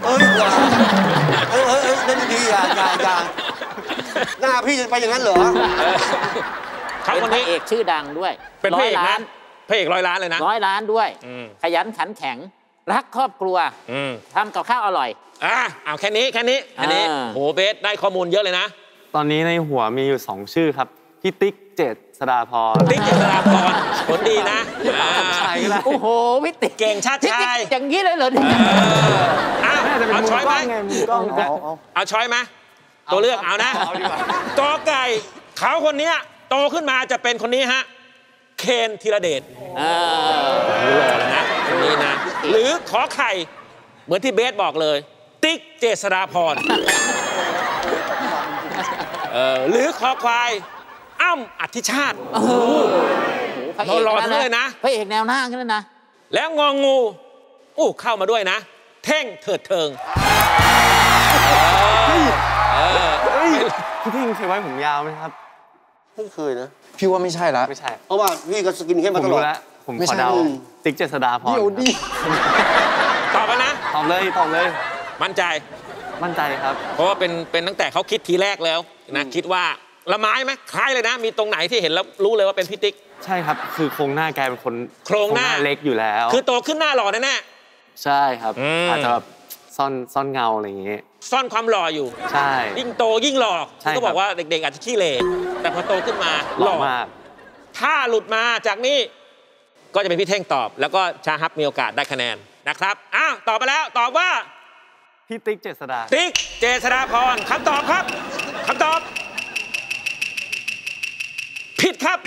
เอ้ยอย่าเอ้ยเอ้ยเอ้ยเล่นดีอย่าอย่าอย่าหน้าพี่จะไปอย่างนั้นเหรอเขาคนนี้เอกชื่อดังด้วยเป็นพระเอกนะพระเอกร้อยล้านเลยนะร้อยล้านด้วยขยันขันแข็งรักครอบครัวทำกับข้าวอร่อยอ่ะเอาแค่นี้แค่นี้อันนี้โหเบสได้ข้อมูลเยอะเลยนะตอนนี้ในหัวมีอยู่สองชื่อครับพี่ติ๊กเจษฎาพรติ๊กเจษฎาพรผลดีนะใช่แล้วโอ้โหพี่ติ๊กเก่งชาติชายอย่างนี้เลยเหรอเอาเอาช้อยไหมเอาช้อยไหมตัวเลือกเอานะกอไก่เขาคนนี้โตขึ้นมาจะเป็นคนนี้ฮะเคนธีรเดชหล่อนะคนนี้นะหรือขอไข่เหมือนที่เบสบอกเลยติ๊กเจษฎาพรหรือคอควายอ้ำอธิชาติเราหล่อทั้งเลยนะพระเอกแนวหน้ากันเลยนะแล้วงองูอู้เข้ามาด้วยนะเท่งเถิดเทิงพี่เท่งเคยไว้ผมยาวไหมครับไม่เคยนะพี่ว่าไม่ใช่ละไม่ใช่เพราะว่าพี่ก็สกินเข้มมาตลอดผมขอเดาติ๊กเจษฎาพรเดี๋ยวดิตอบมานะตอบเลยตอบเลยมั่นใจมั่นใจครับเพราะว่าเป็นเป็นตั้งแต่เขาคิดทีแรกแล้วนะคิดว่าละไม้ไหมคล้ายเลยนะมีตรงไหนที่เห็นแล้วรู้เลยว่าเป็นพี่ติ๊กใช่ครับคือโครงหน้าแกเป็นคนโครงหน้าเล็กอยู่แล้วคือโตขึ้นหน้าหล่อแน่ๆใช่ครับอาจจะแบบซ่อนซ่อนเงาอะไรอย่างเงี้ยซ่อนความหล่ออยู่ใช่ยิ่งโตยิ่งหล่อก็บอกว่าเด็กๆอาจจะขี้เหร่แต่พอโตขึ้นมาหล่อมากถ้าหลุดมาจากนี้ก็จะเป็นพี่เท่งตอบแล้วก็ชาฮับมีโอกาสได้คะแนนนะครับอ้าวตอบไปแล้วตอบว่าพี่ติ๊กเจษฎาติ๊กเจษฎาพรคำตอบครับคำตอบผิดครับ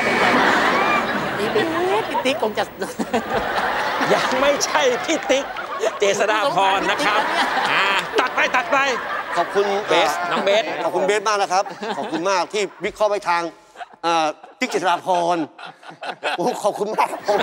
พี่ติ๊กคงจะยังไม่ใช่พี่ติ๊กเจษฎาพรนะครับอ่าตัดไปตัดไปขอบคุณเบสน้องเบสขอบคุณเบสมากนะครับขอบคุณมากที่วิเคราะห์ไปทางติ๊กเจษฎาพรโอ้ขอบคุณมากผม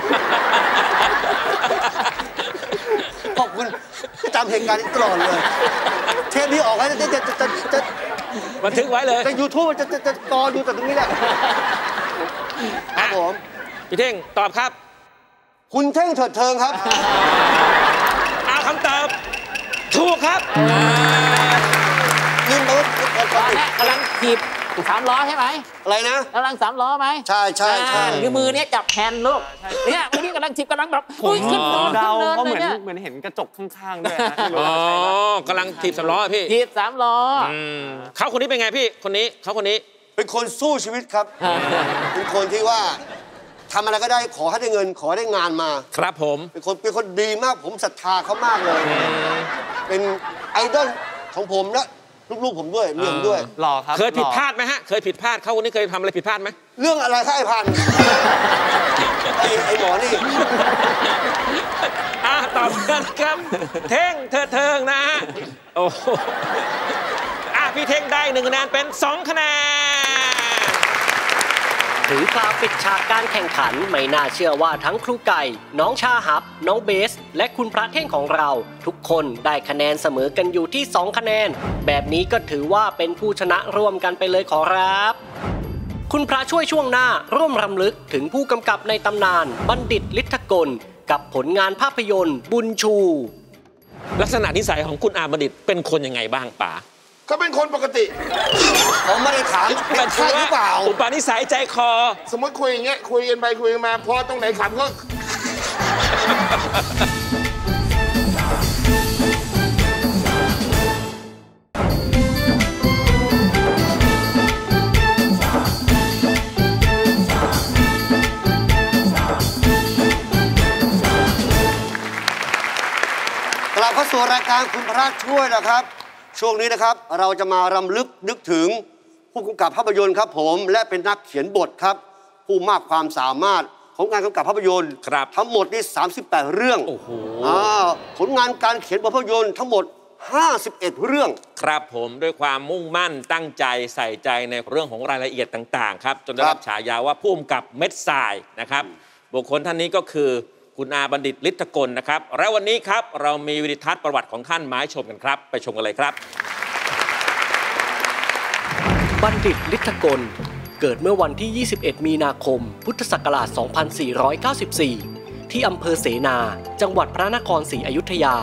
ขอบคุณที่จำเหตุการณ์ตลอดเลยเทปนี้ออกให้จะจะจะจะบันทึกไว้เลยในยูทูบจะจะจะกอดูแต่ตรงนี้แหละครับผมพี่เท่งตอบครับคุณเท่งเถิดเทิงครับเอาคำตอบถูกครับยืนรถกำลังถีบสามล้อใช่ไหมอะไรนะกำลังสามล้อไหมใช่ใช่ใช่คือมือเนี้ยจับแฮนด์ลูกเนี่ยวันนี้กำลังถีบกำลังแบบขึ้นเนินขึ้นเนินเลยเนี่ยเหมือนเห็นกระจกข้างๆด้วยนะอ๋อกำลังถีบสามล้อพี่ถีบสามล้อเขาคนนี้เป็นไงพี่คนนี้เขาคนนี้เป็นคนสู้ชีวิตครับเป็นคนที่ว่าทำอะไรก็ได้ขอให้ได้เงินขอได้งานมาครับผมเป็นคนเป็นคนดีมากผมศรัทธาเขามากเลยเป็นไอดอลของผมและลูกๆผมด้วยเมียผมด้วยหล่อครับเคยผิดพลาดไหมฮะเคยผิดพลาดเขาคนนี้เคยทำอะไรผิดพลาดไหมเรื่องอะไรครับไอ้พันไอ้ไอ้หมอนี่อ่ะตอบกันครับเท่งเถิดเทิงนะฮะโอ้อ่ะพี่เท่งได้หนึ่งคะแนนเป็นสองคะแนนถือกล่าวปิดฉากการแข่งขันไม่น่าเชื่อว่าทั้งครูไก่น้องชาฮับน้องเบสและคุณพระเท่งของเราทุกคนได้คะแนนเสมอกันอยู่ที่สองคะแนนแบบนี้ก็ถือว่าเป็นผู้ชนะร่วมกันไปเลยขอรับคุณพระช่วยช่วงหน้าร่วมรำลึกถึงผู้กำกับในตำนานบัณฑิตฤทธกลกับผลงานภาพยนตร์บุญชูลักษณะนิสัยของคุณอาบัณฑิตเป็นคนยังไงบ้างป๋าเขาเป็นคนปกติผมไม่ได้ถามเป็นใช่หรือเปล่าอุปนิสัยใจคอสมมติคุยอย่างเงี้ยคุยกันไปคุยกันมาพอตรงไหนขำก็กลับเข้าสู่รายการคุณพระช่วยนะครับช่วงนี้นะครับเราจะมารำลึกนึกถึงผู้กำกับภาพยนตร์ครับผมและเป็นนักเขียนบทครับผู้มากความสามารถของการกำกับภาพยนตร์ทั้งหมดนี่สามสิบแปดเรื่องโอ้โหผลงานการเขียนบทภาพยนตร์ทั้งหมดห้าสิบเอ็ดเรื่องครับผมด้วยความมุ่งมั่นตั้งใจใส่ใจในเรื่องของรายละเอียดต่างๆครับจนได้รับฉายาว่าผู้กำกับเม็ดทรายนะครับบุคคลท่านนี้ก็คือคุณอาบัณฑิตฤทธกลนะครับและวันนี้ครับเรามีวิดีทัศน์ประวัติของท่านมาให้ชมกันครับไปชมกันเลยครับบัณฑิตฤทธกลเกิดเมื่อวันที่ยี่สิบเอ็ดมีนาคมพุทธศักราชสองพันสี่ร้อยเก้าสิบสี่ที่อำเภอเสนาจังหวัดพระนครศรีอยุธยา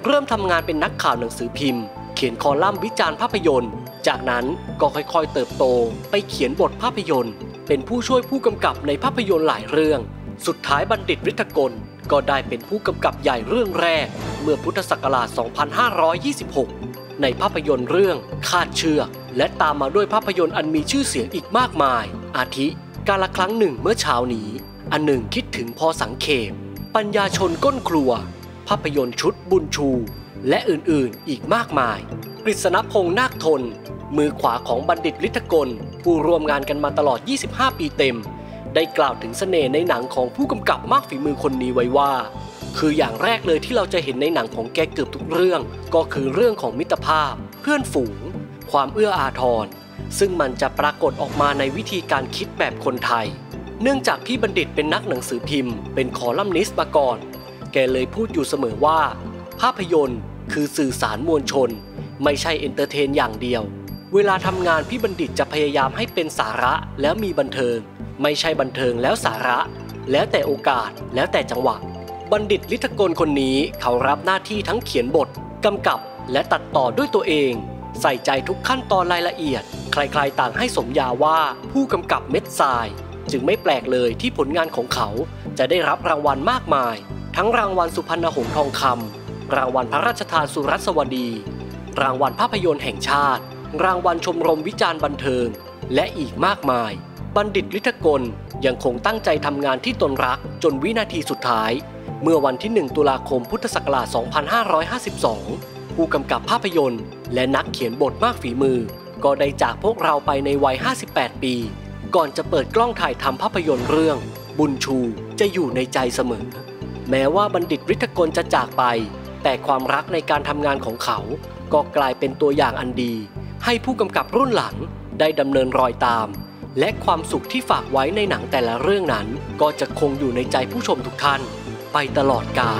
เริ่มทำงานเป็นนักข่าวหนังสือพิมพ์เขียนคอลัมน์วิจารณ์ภาพยนตร์จากนั้นก็ค่อยๆเติบโตไปเขียนบทภาพยนตร์เป็นผู้ช่วยผู้กำกับในภาพยนตร์หลายเรื่องสุดท้ายบัณฑิตฤทธกลก็ได้เป็นผู้กำกับใหญ่เรื่องแรกเมื่อพุทธศักราช สองพันห้าร้อยยี่สิบหก ในภาพยนตร์เรื่องคาดเชือกและตามมาด้วยภาพยนตร์อันมีชื่อเสียงอีกมากมายอาทิกาลครั้งหนึ่งเมื่อเช้านี้อันหนึ่งคิดถึงพอสังเขปปัญญาชนก้นครัวภาพยนตร์ชุดบุญชูและอื่นๆอีกมากมายกฤษณพงษ์นาคทนมือขวาของบัณฑิตฤทธกลผู้ร่วมงานกันมาตลอดยี่สิบห้าปีเต็มได้กล่าวถึงเสน่ห์ในหนังของผู้กำกับมากฝีมือคนนี้ไว้ว่าคืออย่างแรกเลยที่เราจะเห็นในหนังของแกเกือบทุกเรื่องก็คือเรื่องของมิตรภาพเพื่อนฝูงความเอื้ออาทรซึ่งมันจะปรากฏออกมาในวิธีการคิดแบบคนไทยเนื่องจากพี่บัณฑิตเป็นนักหนังสือพิมพ์เป็นคอลัมนิสต์มาก่อนแกเลยพูดอยู่เสมอว่าภาพยนตร์คือสื่อสารมวลชนไม่ใช่เอนเตอร์เทนอย่างเดียวเวลาทำงานพี่บัณฑิตจะพยายามให้เป็นสาระแล้วมีบันเทิงไม่ใช่บันเทิงแล้วสาระแล้วแต่โอกาสแล้วแต่จังหวะบัณฑิตฤทธกลคนนี้เขารับหน้าที่ทั้งเขียนบทกำกับและตัดต่อด้วยตัวเองใส่ใจทุกขั้นตอนรายละเอียดใครๆต่างให้สมญาว่าผู้กำกับเม็ดทรายจึงไม่แปลกเลยที่ผลงานของเขาจะได้รับรางวัลมากมายทั้งรางวัลสุพรรณหงส์ทองคำรางวัลพระราชทานสุรสวดีรางวัลภาพยนตร์แห่งชาติรางวัลชมรมวิจารณ์บันเทิงและอีกมากมายบัณฑิตฤทธกลยังคงตั้งใจทำงานที่ตนรักจนวินาทีสุดท้ายเมื่อวันที่หนึ่งตุลาคมพุทธศักราช สองพันห้าร้อยห้าสิบสอง ผู้กำกับภาพยนตร์และนักเขียนบทมากฝีมือก็ได้จากพวกเราไปในวัยห้าสิบแปดปีก่อนจะเปิดกล้องถ่ายทำภาพยนตร์เรื่องบุญชูจะอยู่ในใจเสมอแม้ว่าบัณฑิตฤทธกลจะจากไปแต่ความรักในการทำงานของเขาก็กลายเป็นตัวอย่างอันดีให้ผู้กำกับรุ่นหลังได้ดำเนินรอยตามและความสุขที่ฝากไว้ในหนังแต่ละเรื่องนั้นก็จะคงอยู่ในใจผู้ชมทุกท่านไปตลอดกาล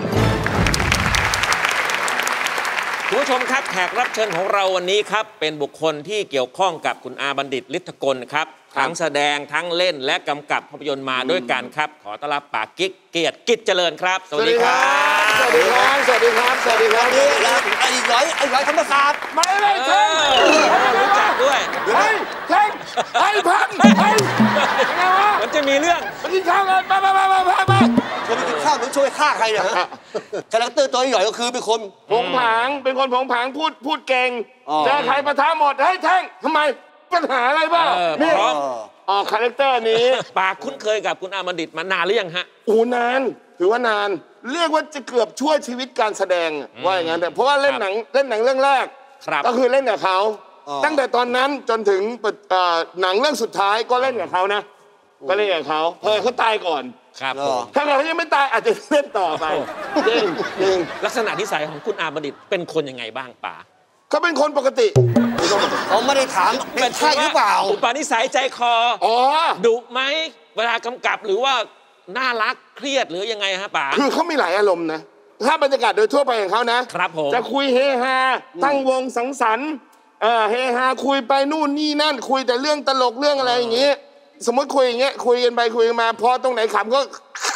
คุณผู้ชมครับแขกรับเชิญของเราวันนี้ครับเป็นบุคคลที่เกี่ยวข้องกับคุณอาบัณฑิตฤทธกลครับทั้งแสดงทั้งเล่นและกำกับภาพยนตร์มาด้วยกันครับขอต้อนรับป๋ากิ๊กเกียรติกิจเจริญครับสวัสดีครับสวัสดีครับสวัสดีครับสวัสดีครับสวัสดีครับไอ้ร้อยไอ้ร้อยธรรมศาสตร์มาเลยเท่งรู้จักด้วยเฮ้ยเท่งไอ้พันไอ้ยังไงวะมันจะมีเรื่องมากินข้าวกันมามามามามามาชวนไปกินข้าวหรือช่วยฆ่าใครเนี่ยฮะคาแรคเตอร์ตัวใหญ่ก็คือเป็นคนผงผางเป็นคนผงผางพูดพูดเก่งเจอใครประทะหมดเฮ้ยเท่งทำไมปัญหาอะไรบ้างนี่พร้อมอ๋อคาแรคเตอร์นี้ปากคุ้นเคยกับคุณอาบัณฑิตมานานหรือยังฮะโอ้นานถือว่านานเรียกว่าจะเกือบช่วยชีวิตการแสดงว่าอย่างนั้นแต่เพราะว่าเล่นหนังเล่นหนังเรื่องแรกก็คือเล่นกับเขาตั้งแต่ตอนนั้นจนถึงหนังเรื่องสุดท้ายก็เล่นกับเขานะก็เล่นกับเขาเพอเขาตายก่อนครับถ้าเขายังไม่ตายอาจจะเล่นต่อไปจริงจริงลักษณะนิสัยของคุณอาบัณฑิตเป็นคนยังไงบ้างป๋าเขาเป็นคนปกติเขาไม่ได้ถามเป็นใช่หรือเปล่าอุปนิสัยใจคออ๋อดุไหมเวลากำกับหรือว่าน่ารักเครียดหรือยังไงฮะป๋าคือเขามีหลายอารมณ์นะถ้าบรรยากาศโดยทั่วไปของเขานะครับผมจะคุยเฮฮาตั้งวงสังสรรค์เออเฮฮาคุยไปนู่นนี่นั่นคุยแต่เรื่องตลกเรื่องอะไรอย่างงี้สมมติคุยอย่างเงี้ยคุยกันไปคุยกันมาพอตรงไหนขำก็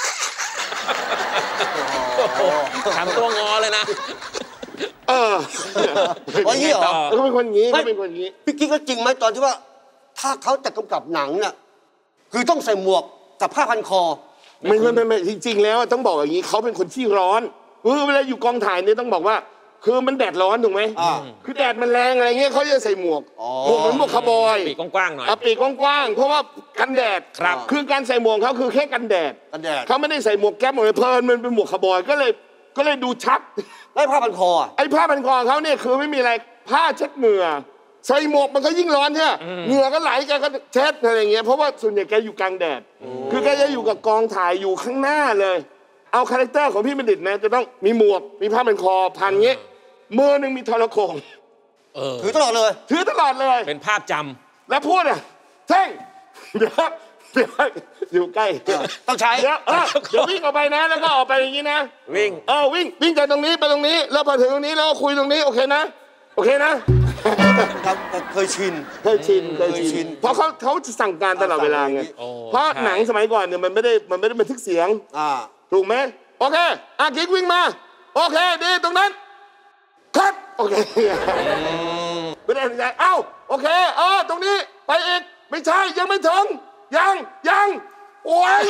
ขำตัวงอเลยนะเออว่าอย่างนี้เหรอเขาเป็นคนงี้เขาเป็นคนงี้พี่กิ๊กก็จริงไหมตอนที่ว่าถ้าเขาจะกำกับหนังน่ะคือต้องใส่หมวกกับผ้าพันคอไม่ไม่ไม่จริงๆแล้วต้องบอกอย่างนี้เขาเป็นคนที่ร้อนคือเวลาอยู่กองถ่ายเนี่ยต้องบอกว่าคือมันแดดร้อนถูกไหมคือแดดมันแรงอะไรเงี้ยเขาจะใส่หมวกหมวกเหมือนหมวกคาร์บอยปีกกว้างๆหน่อยปีกกว้างๆเพราะว่ากันแดดครับคือการใส่หมวกเขาคือแค่กันแดดเขาไม่ได้ใส่หมวกแก๊ปหมวกเพลินมันเป็นหมวกคาร์บอยก็เลยก็เลยดูชัดไอ้ผ้าพันคอไอ้ผ้าพันคอเขาเนี่ยคือไม่มีอะไรผ้าเช็ดเหงื่อใส่หมวกมันก็ยิ่งร้อนใช่ไหมเหงื่อก็ไหลแกก็เช็ดอะไรอย่างเงี้ยเพราะว่าส่วนใหญ่แกอยู่กลางแดดคือแกจะอยู่กับกองถ่ายอยู่ข้างหน้าเลยเอาคาแรคเตอร์ของพี่บัณฑิตนะจะต้องมีหมวกมีผ้าพันคอพันเงี้ยมือหนึ่งมีโทรโข่งถือตลอดเลยถือตลอดเลยเป็นภาพจำแล้วพูดอ่ะเท่งเดี๋ยวเดี๋ยวอยู่ใกล้ต้องใช้เดี๋ยวเดี๋ยววิ่งออกไปนะแล้วก็ออกไปอย่างนี้นะวิ่งเออวิ่งวิ่งจากตรงนี้ไปตรงนี้แล้วพอถึงตรงนี้แล้วก็คุยตรงนี้โอเคนะโอเคนะครับเคยชินเคยชินเคยชินเพราะเขาเขาจะสั่งการตลอดเวลาไงเพราะหนังสมัยก่อนเนี่ยมันไม่ได้มันไม่ได้บันทึกเสียงถูกไหมโอเคอากิ๊กวิ่งมาโอเคดีตรงนั้นคัดโอเคไม่ได้ใจเอ้าโอเคเออตรงนี้ไปอีกไม่ใช่ยังไม่ถึงยังยังโอ้ย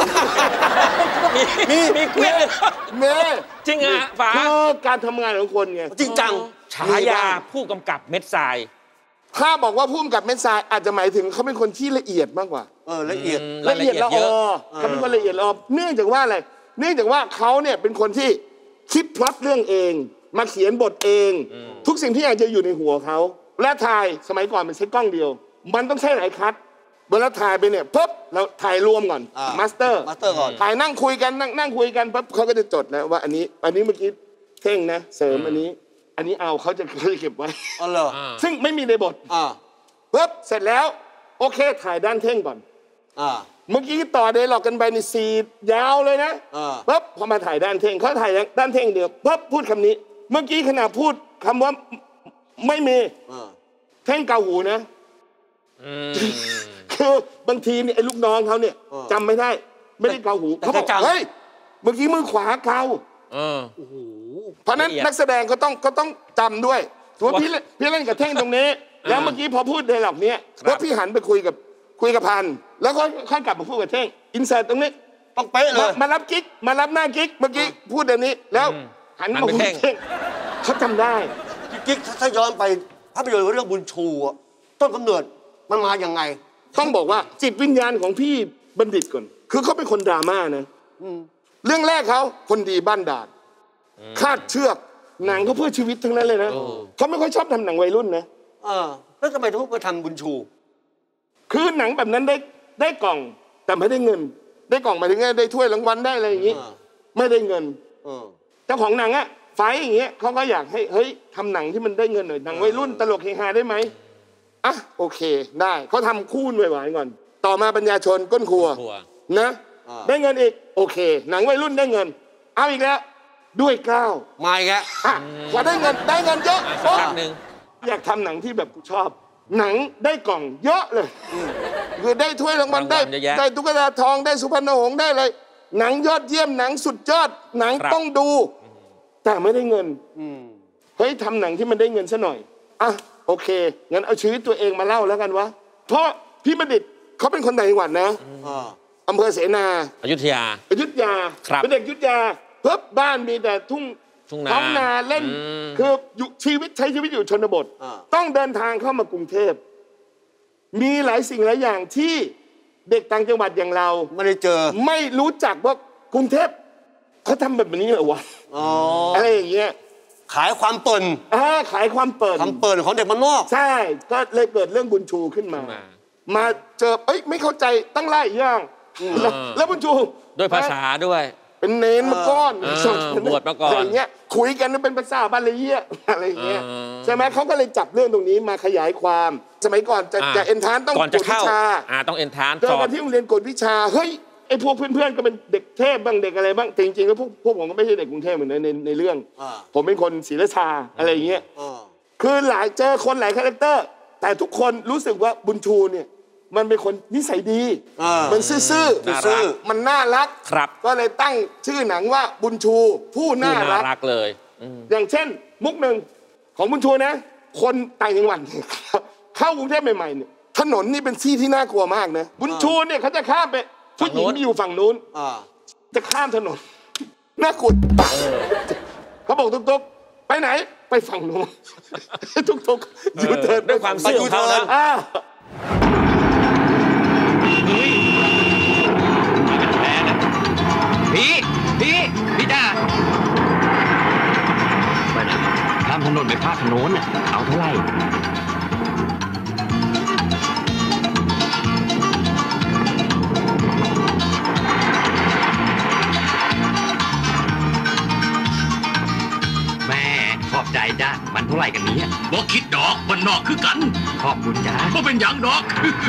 มีมีเครื่องเมย์จริงอ่ะฝาคือการทำงานของคนไงจริงจังฉายาผู้กำกับเม็ดทรายถ้าบอกว่าผู้กำกับเม็ดทรายอาจจะหมายถึงเขาเป็นคนที่ละเอียดมากกว่าเออละเอียดละเอียดละออเขาเป็นคนละเอียดละออเนื่องจากว่าอะไรเนื่องจากว่าเขาเนี่ยเป็นคนที่คิดพล็อตเรื่องเองมาเขียนบทเองทุกสิ่งที่อยากจะอยู่ในหัวเขาและถ่ายสมัยก่อนมันใช้กล้องเดียวมันต้องใช้หลายคัทเวลาถ่ายไปเนี่ยปุ๊บเราถ่ายรวมก่อนมาสเตอร์มาสเตอร์ก่อนถ่ายนั่งคุยกันนั่งนั่งคุยกันปุ๊บเขาก็จะจดแล้วว่าอันนี้อันนี้เมื่อกี้เท่งนะเสริมอันนี้อันนี้เอาเขาจะเขาจะเก็บไว้อ๋อเหรอซึ่งไม่มีในบทปุ๊บเสร็จแล้วโอเคถ่ายด้านเท่งก่อนเมื่อกี้ต่อเดย์หลอกกันไปในซีดยาวเลยนะปุ๊บพอมาถ่ายด้านเท่งเขาถ่ายด้านเท่งเดียวปุ๊บพูดคำนี้เมื่อกี้ขณะพูดคำว่าไม่มีเท่งเกาหูนะคือบางทีเนี่ยไอ้ลูกน้องเขาเนี่ยจำไม่ได้ไม่ได้เกาหูเขาบอกเฮ้ยเมื่อกี้มือขวาเกาเพราะนั้นนักแสดงก็ต้องก็ต้องจำด้วยสมมติพี่พี่เล่นกับเท่งตรงนี้แล้วเมื่อกี้พอพูดเดย์หลอกเนี้ยว่าพี่หันไปคุยกับคุยกับพันแล้วก็ค่อยกลับมาพูดกับเท่งอินเสิร์ตตรงนี้ต้องเป๊ะเลยมารับกิ๊กมารับหน้ากิ๊กเมื่อกี้พูดเดี๋ยวนี้แล้วหันมาคุยกับเท่งเขาจำได้กิ๊กถ้าย้อนไปภาพยนตร์เรื่องบุญชูต้นกำเนิดมันมาอย่างไงต้องบอกว่าจิตวิญญาณของพี่บัณฑิตก่อนคือเขาเป็นคนดราม่านะเรื่องแรกเขาคนดีบ้านด่านคาดเชือกหนังเขาเพื่อชีวิตทั้งนั้นเลยนะเขาไม่ค่อยชอบทำหนังวัยรุ่นนะเออแล้วทำไมต้องมาทำบุญชูคือหนังแบบนั้นได้ได้กล่องแต่ไม่ได้เงินได้กล่องหมายถึงได้ถ้วยรางวัลได้อะไรอย่างนี้ไม่ได้เงินเจ้าของหนังอะไฟอย่างเงี้ยเขาก็อยากให้เฮ้ยทำหนังที่มันได้เงินหน่อยหนังวัยรุ่นตลกเฮฮาได้ไหมอ่ะโอเคได้เขาทำคู่หวายๆก่อนต่อมาปัญญาชนก้นครัวนะได้เงินอีกโอเคหนังวัยรุ่นได้เงินเอาอีกแล้วด้วยเกล้ามาอีกแล้วพอได้เงินได้เงินเยอะสักหนึ่งอยากทำหนังที่แบบกูชอบหนังได้กล่องเยอะเลยคือได้ถ้วยรางวัลได้ได้ตุ๊กตาทองได้สุพรรณหงส์ได้เลยหนังยอดเยี่ยมหนังสุดยอดหนังต้องดูแต่ไม่ได้เงินเฮ้ยทำหนังที่มันได้เงินซะหน่อยอ่ะโอเคงั้นเอาชีวิตตัวเองมาเล่าแล้วกันวะเพราะพี่บัณฑิตเขาเป็นคนต่างจังหวัดนะอำเภอเสนาอยุธยาอยุธยาเป็นเด็กอยุธยาเพิ่บบ้านมีแต่ทุ่งท้องนาเล่นคือชีวิตใช้ชีวิตอยู่ชนบทต้องเดินทางเข้ามากรุงเทพมีหลายสิ่งหลายอย่างที่เด็กต่างจังหวัดอย่างเราไม่ได้เจอไม่รู้จักว่ากรุงเทพเขาทำแบบนี้เหรอวะอะไรอย่างเงี้ยขายความเปิ่นอ่าขายความเปิ่นความเปิ่นของเด็กมันนอกใช่ก็เลยเกิดเรื่องบุญชูขึ้นมามาเจอเอ้ยไม่เข้าใจตั้งไล่ย่างแล้วบุญชูด้วยภาษาด้วยเป็นเนนมาก่อนบวชมาก่อนอย่างเงี้ยคุยกันเป็นภาษาบาลีอะไรอย่างเงี้ยใช่ไหมเขาก็เลยจับเรื่องตรงนี้มาขยายความสมัยก่อนจะจะเอ็นทานต้องกดวิชาอ่าต้องเอ็นทานเจอกันที่โรงเรียนกดวิชาเฮ้ยไอ้พวกเพื่อนๆก็เป็นเด็กเทพบ้างเด็กอะไรบ้างจริงๆแล้วพวกพวกผมก็ไม่ใช่เด็กกรุงเทพเหมือนในในเรื่องผมเป็นคนศรีราชาอะไรอย่างเงี้ยคือหลายเจอคนหลายคาแรคเตอร์แต่ทุกคนรู้สึกว่าบุญชูเนี่ยมันเป็นคนนิสัยดีมันซื่อๆมันน่ารักก็เลยตั้งชื่อหนังว่าบุญชูผู้น่ารักเลยอย่างเช่นมุกหนึ่งของบุญชูนะคนต่างจังหวัดเข้ากรุงเทพใหม่ๆเนี่ยถนนนี่เป็นที่ที่น่ากลัวมากนะบุญชูเนี่ยเขาจะข้ามไปผู้หญิงที่อยู่ฝั่งนู้นจะข้ามถนนน่ากลัวเขาบอกทุกๆไปไหนไปฝั่งนู้นทุกๆอยู่เดินด้วยความซื่อของเขานะพี่พี่พี่จ้าไปนะข้ามถนนไปภาคถนนน่ะเอาเท่าไหร่แม่ขอบใจจ้ามันเท่าไหร่กันนี้บอกคิดดอกมันนอกคือกันขอบคุณจ้าก็เป็นอย่างดอก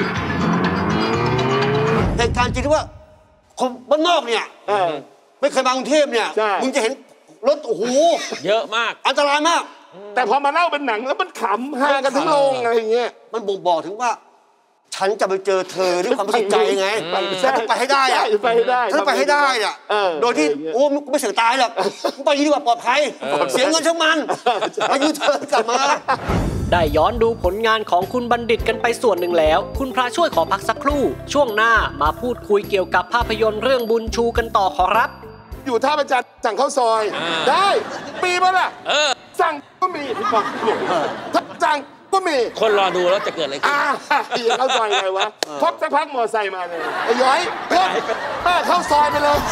เหตุการณ์จริงว่าคนบ้านนอกเนี่ยไม่เคยมากรุงเทพเนี่ยมึงจะเห็นรถโอ้โหเยอะมากอันตรายมากแต่พอมาเล่าเป็นหนังแล้วมันขำฮากันทั้งโรงอะไรอย่างเงี้ยมันบ่งบอกถึงว่าชฉันจะไปเจอเธอด้วยความบริสุทธิ์ใจไงฉันต้องไปให้ได้อะไปให้ได้ฉันไปให้ได้อะโดยที่โอ้ไม่เสี่ยงตายหรอกไปดีกว่าปลอดภัยเสียเงินช่างมันไปยูเทิร์นกลับมาได้ย้อนดูผลงานของคุณบัณฑิตกันไปส่วนหนึ่งแล้วคุณพระช่วยขอพักสักครู่ช่วงหน้ามาพูดคุยเกี่ยวกับภาพยนตร์เรื่องบุญชูกันต่อขอรับอยู่ท่าประจันสั่งข้าวซอยได้ปีมาละสั่งก็มีพี่บอกถ้าสั่งก็มีคนรอดูแล้วจะเกิดอะไรขึ้นยังเข้าซอยไงวะพบสักพักมอไซค์มาเลยไอ้ย้อยเพิ่มแม่เข้าซอยไปเลย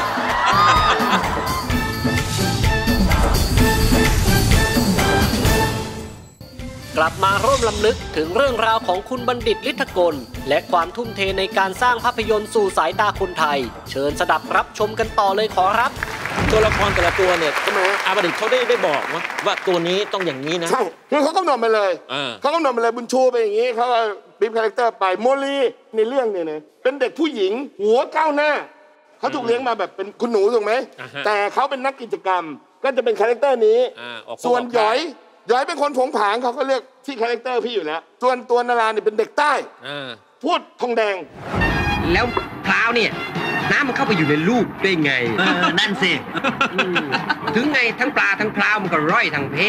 กลับมาร่วมลำลึกถึงเรื่องราวของคุณบัณฑิตฤทธกลและความทุ่มเทในการสร้างภาพยนตร์สู่สายตาคนไทยเชิญสดับรับชมกันต่อเลยขอรับตัวละครแต่ละตัวเนี่ยอาบัณฑิตเขาได้ได้บอกว่าว่าตัวนี้ต้องอย่างนี้นะใช่คือเขากำหนดมาเลยเขากำหนดมาเลยบุญชูเป็นอย่างนี้เขาบีบคาแรคเตอร์ไปโมลีในเรื่องเนี่ยนะเป็นเด็กผู้หญิงหัวก้าวหน้าเขาถูกเลี้ยงมาแบบเป็นคุณหนูถูกไหมแต่เขาเป็นนักกิจกรรมก็จะเป็นคาแรคเตอร์นี้ส่วนหยอยหยอยเป็นคนผงผางเขาก็เรียกที่คาแรคเตอร์พี่อยู่แล้วส่วนตัวนาราเนี่ยเป็นเด็กใต้พูดทองแดงแล้วพร้าวเนี่ยน้ำมันเข้าไปอยู่ในลูกได้ไงเออนั่นสิถึงไงทั้งปลาทั้งพร้าวมันก็ร่อยทั้งเพ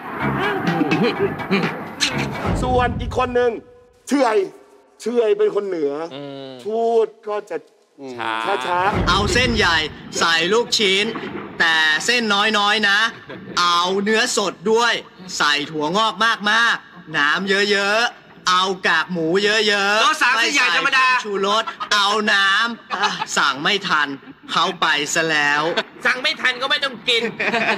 ส่วนอีกคนหนึ่งเฉยเฉยเป็นคนเหนือพูดก็จะช้าช้าเอาเส้นใหญ่ใส่ลูกชิ้นแต่เส้นน้อยๆนะเอาเนื้อสดด้วยใส่ถั่วงอกมากๆน้ำเยอะๆเอากากหมูเยอะๆก็สั่งเส้นใหญ่ธรรมดาชูรสเอาน้ำสั่งไม่ทันเขาไปซะแล้วสั่งไม่ทันก็ไม่ต้องกิน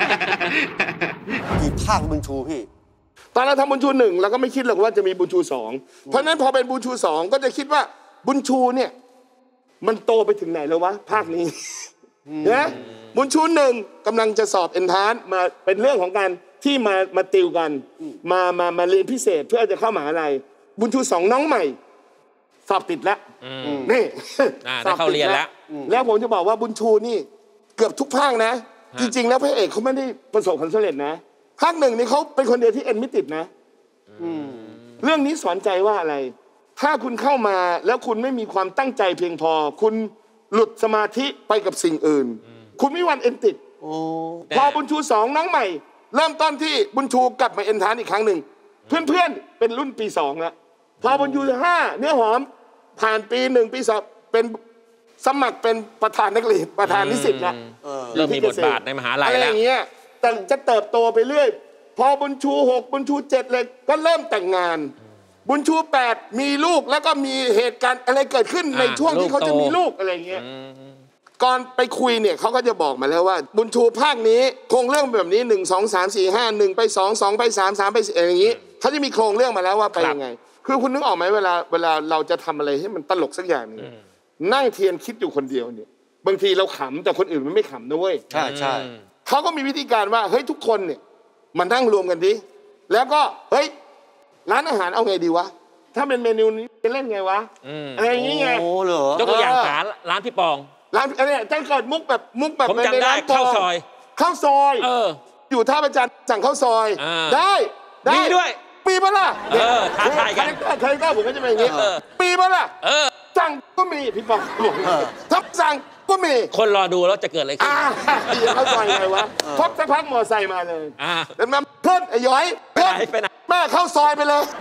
กี่ภาคบุญชูพี่ตอนเราทำบุญชูหนึ่งเราก็ไม่คิดหรอกว่าจะมีบุญชูสองเพราะนั้นพอเป็นบุญชูสองก็จะคิดว่าบุญชูเนี่ยมันโตไปถึงไหนแล้ววะภาคนี้นะบุญชูหนึ่งกำลังจะสอบเอนทรานซ์มาเป็นเรื่องของการที่มามาติวกันมามามาเรียนพิเศษเพื่อจะเข้ามหาลัยบุญชูสองน้องใหม่สอบติดแล้วนี่สอบเข้าเรียนแล้วแล้วผมจะบอกว่าบุญชูนี่เกือบทุกภาคนะจริงๆแล้วพระเอกเขาไม่ได้ประสบความสำเร็จนะภาคหนึ่งนี่เขาเป็นคนเดียวที่เอ็นไม่ติดนะเรื่องนี้สอนใจว่าอะไรถ้าคุณเข้ามาแล้วคุณไม่มีความตั้งใจเพียงพอคุณหลุดสมาธิไปกับสิ่งอื่นคุณไม่วันเอ็นติดพอบุญชูสองน้องใหม่เริ่มต้นที่บุญชูกลับมาเอ็นทานอีกครั้งหนึ่งเพื่อนๆเป็นรุ่นปีสองแล้วพอบุญชูห้าเนื้อหอมผ่านปีหนึ่งปีสองเป็นสมัครเป็นประธานนักเรียนประธานนิสิตแล้วเริ่มมีบทบาทในมหาลัยแล้วอะไรอย่างเงี้ยแต่จะเติบโตไปเรื่อยพอบุญชูหกบุญชูเจ็ดเลยก็เริ่มแต่งงานบุญชูแปดมีลูกแล้วก็มีเหตุการณ์อะไรเกิดขึ้นในช่วงที่เขาจะมีลูกอะไรเงี้ยก่อนไปคุยเนี่ยเขาก็จะบอกมาแล้วว่าบุญชูภาคนี้โครงเรื่องแบบนี้หนึ่งสองสามสี่ห้าหนึ่งไปสองสองไปสามสามไปอย่างนี้เขาจะมีโครงเรื่องมาแล้วว่าไปยังไงคือคุณนึกออกไหมเวลาเวลาเราจะทำอะไรให้มันตลกสักอย่างนึงนั่งเทียนคิดอยู่คนเดียวเนี่ยบางทีเราขำแต่คนอื่นมันไม่ขำนะเว้ยใช่ใช่เขาก็มีวิธีการว่าเฮ้ยทุกคนเนี่ยมันนั่งรวมกันดิแล้วก็เฮ้ยร้านอาหารเอาไงดีวะถ้าเป็นเมนูนี้จะเล่นไงวะอะไรอย่างงี้ไงโอ้เหรอยกตัวอย่างร้านร้านพี่ปองร้านอะไรจะเกิดมุกแบบมุกแบบผมจำได้ข้าวซอยข้าวซอยอยู่ท่าประจันสั่งข้าวซอยได้ได้ด้วยปีมาล่ะเออท้าทายกันใครก็ผมก็จะเป็นอย่างนี้ปีมาล่ะสั่งก็มีพี่ปองถ้าสั่งก็มีคนรอดูแล้วจะเกิดอะไรขึ้นเข้าซอยไงวะพบสักพักมอไซค์มาเลยแต่มาเพื่อนไอ้ย้อยเพื่อนแม่เข้าซอยไปเลย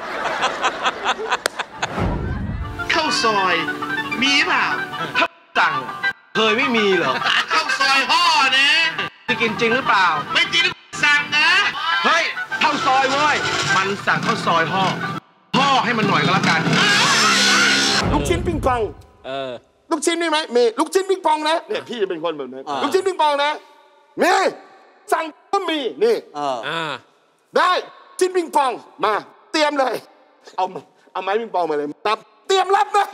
เข้าซอยมีเปล่าถ้าสั่งเคยไม่มีเหรอเข้าซอยห่อเนี่ยจะกินจริงหรือเปล่าไม่จริงสั่งนะเฮ้ยเข้าซอยเว้ยมันสั่งเข้าซอยห่อห่อให้มันหน่อยก็แล้วกันลูกชิ้นปิงปองลูกชิ้นมีไหมมีลูกชิ้นปิงปองนะเนี่ยพี่จะเป็นคนแบบนั้นลูกชิ้นปิงปองนะมีสั่งก็มีนี่ได้ชิ้นปิงปองมาเตรียมเลยเอาเอาไม้ปิงปองมาเลยตับเตรียมรับนะ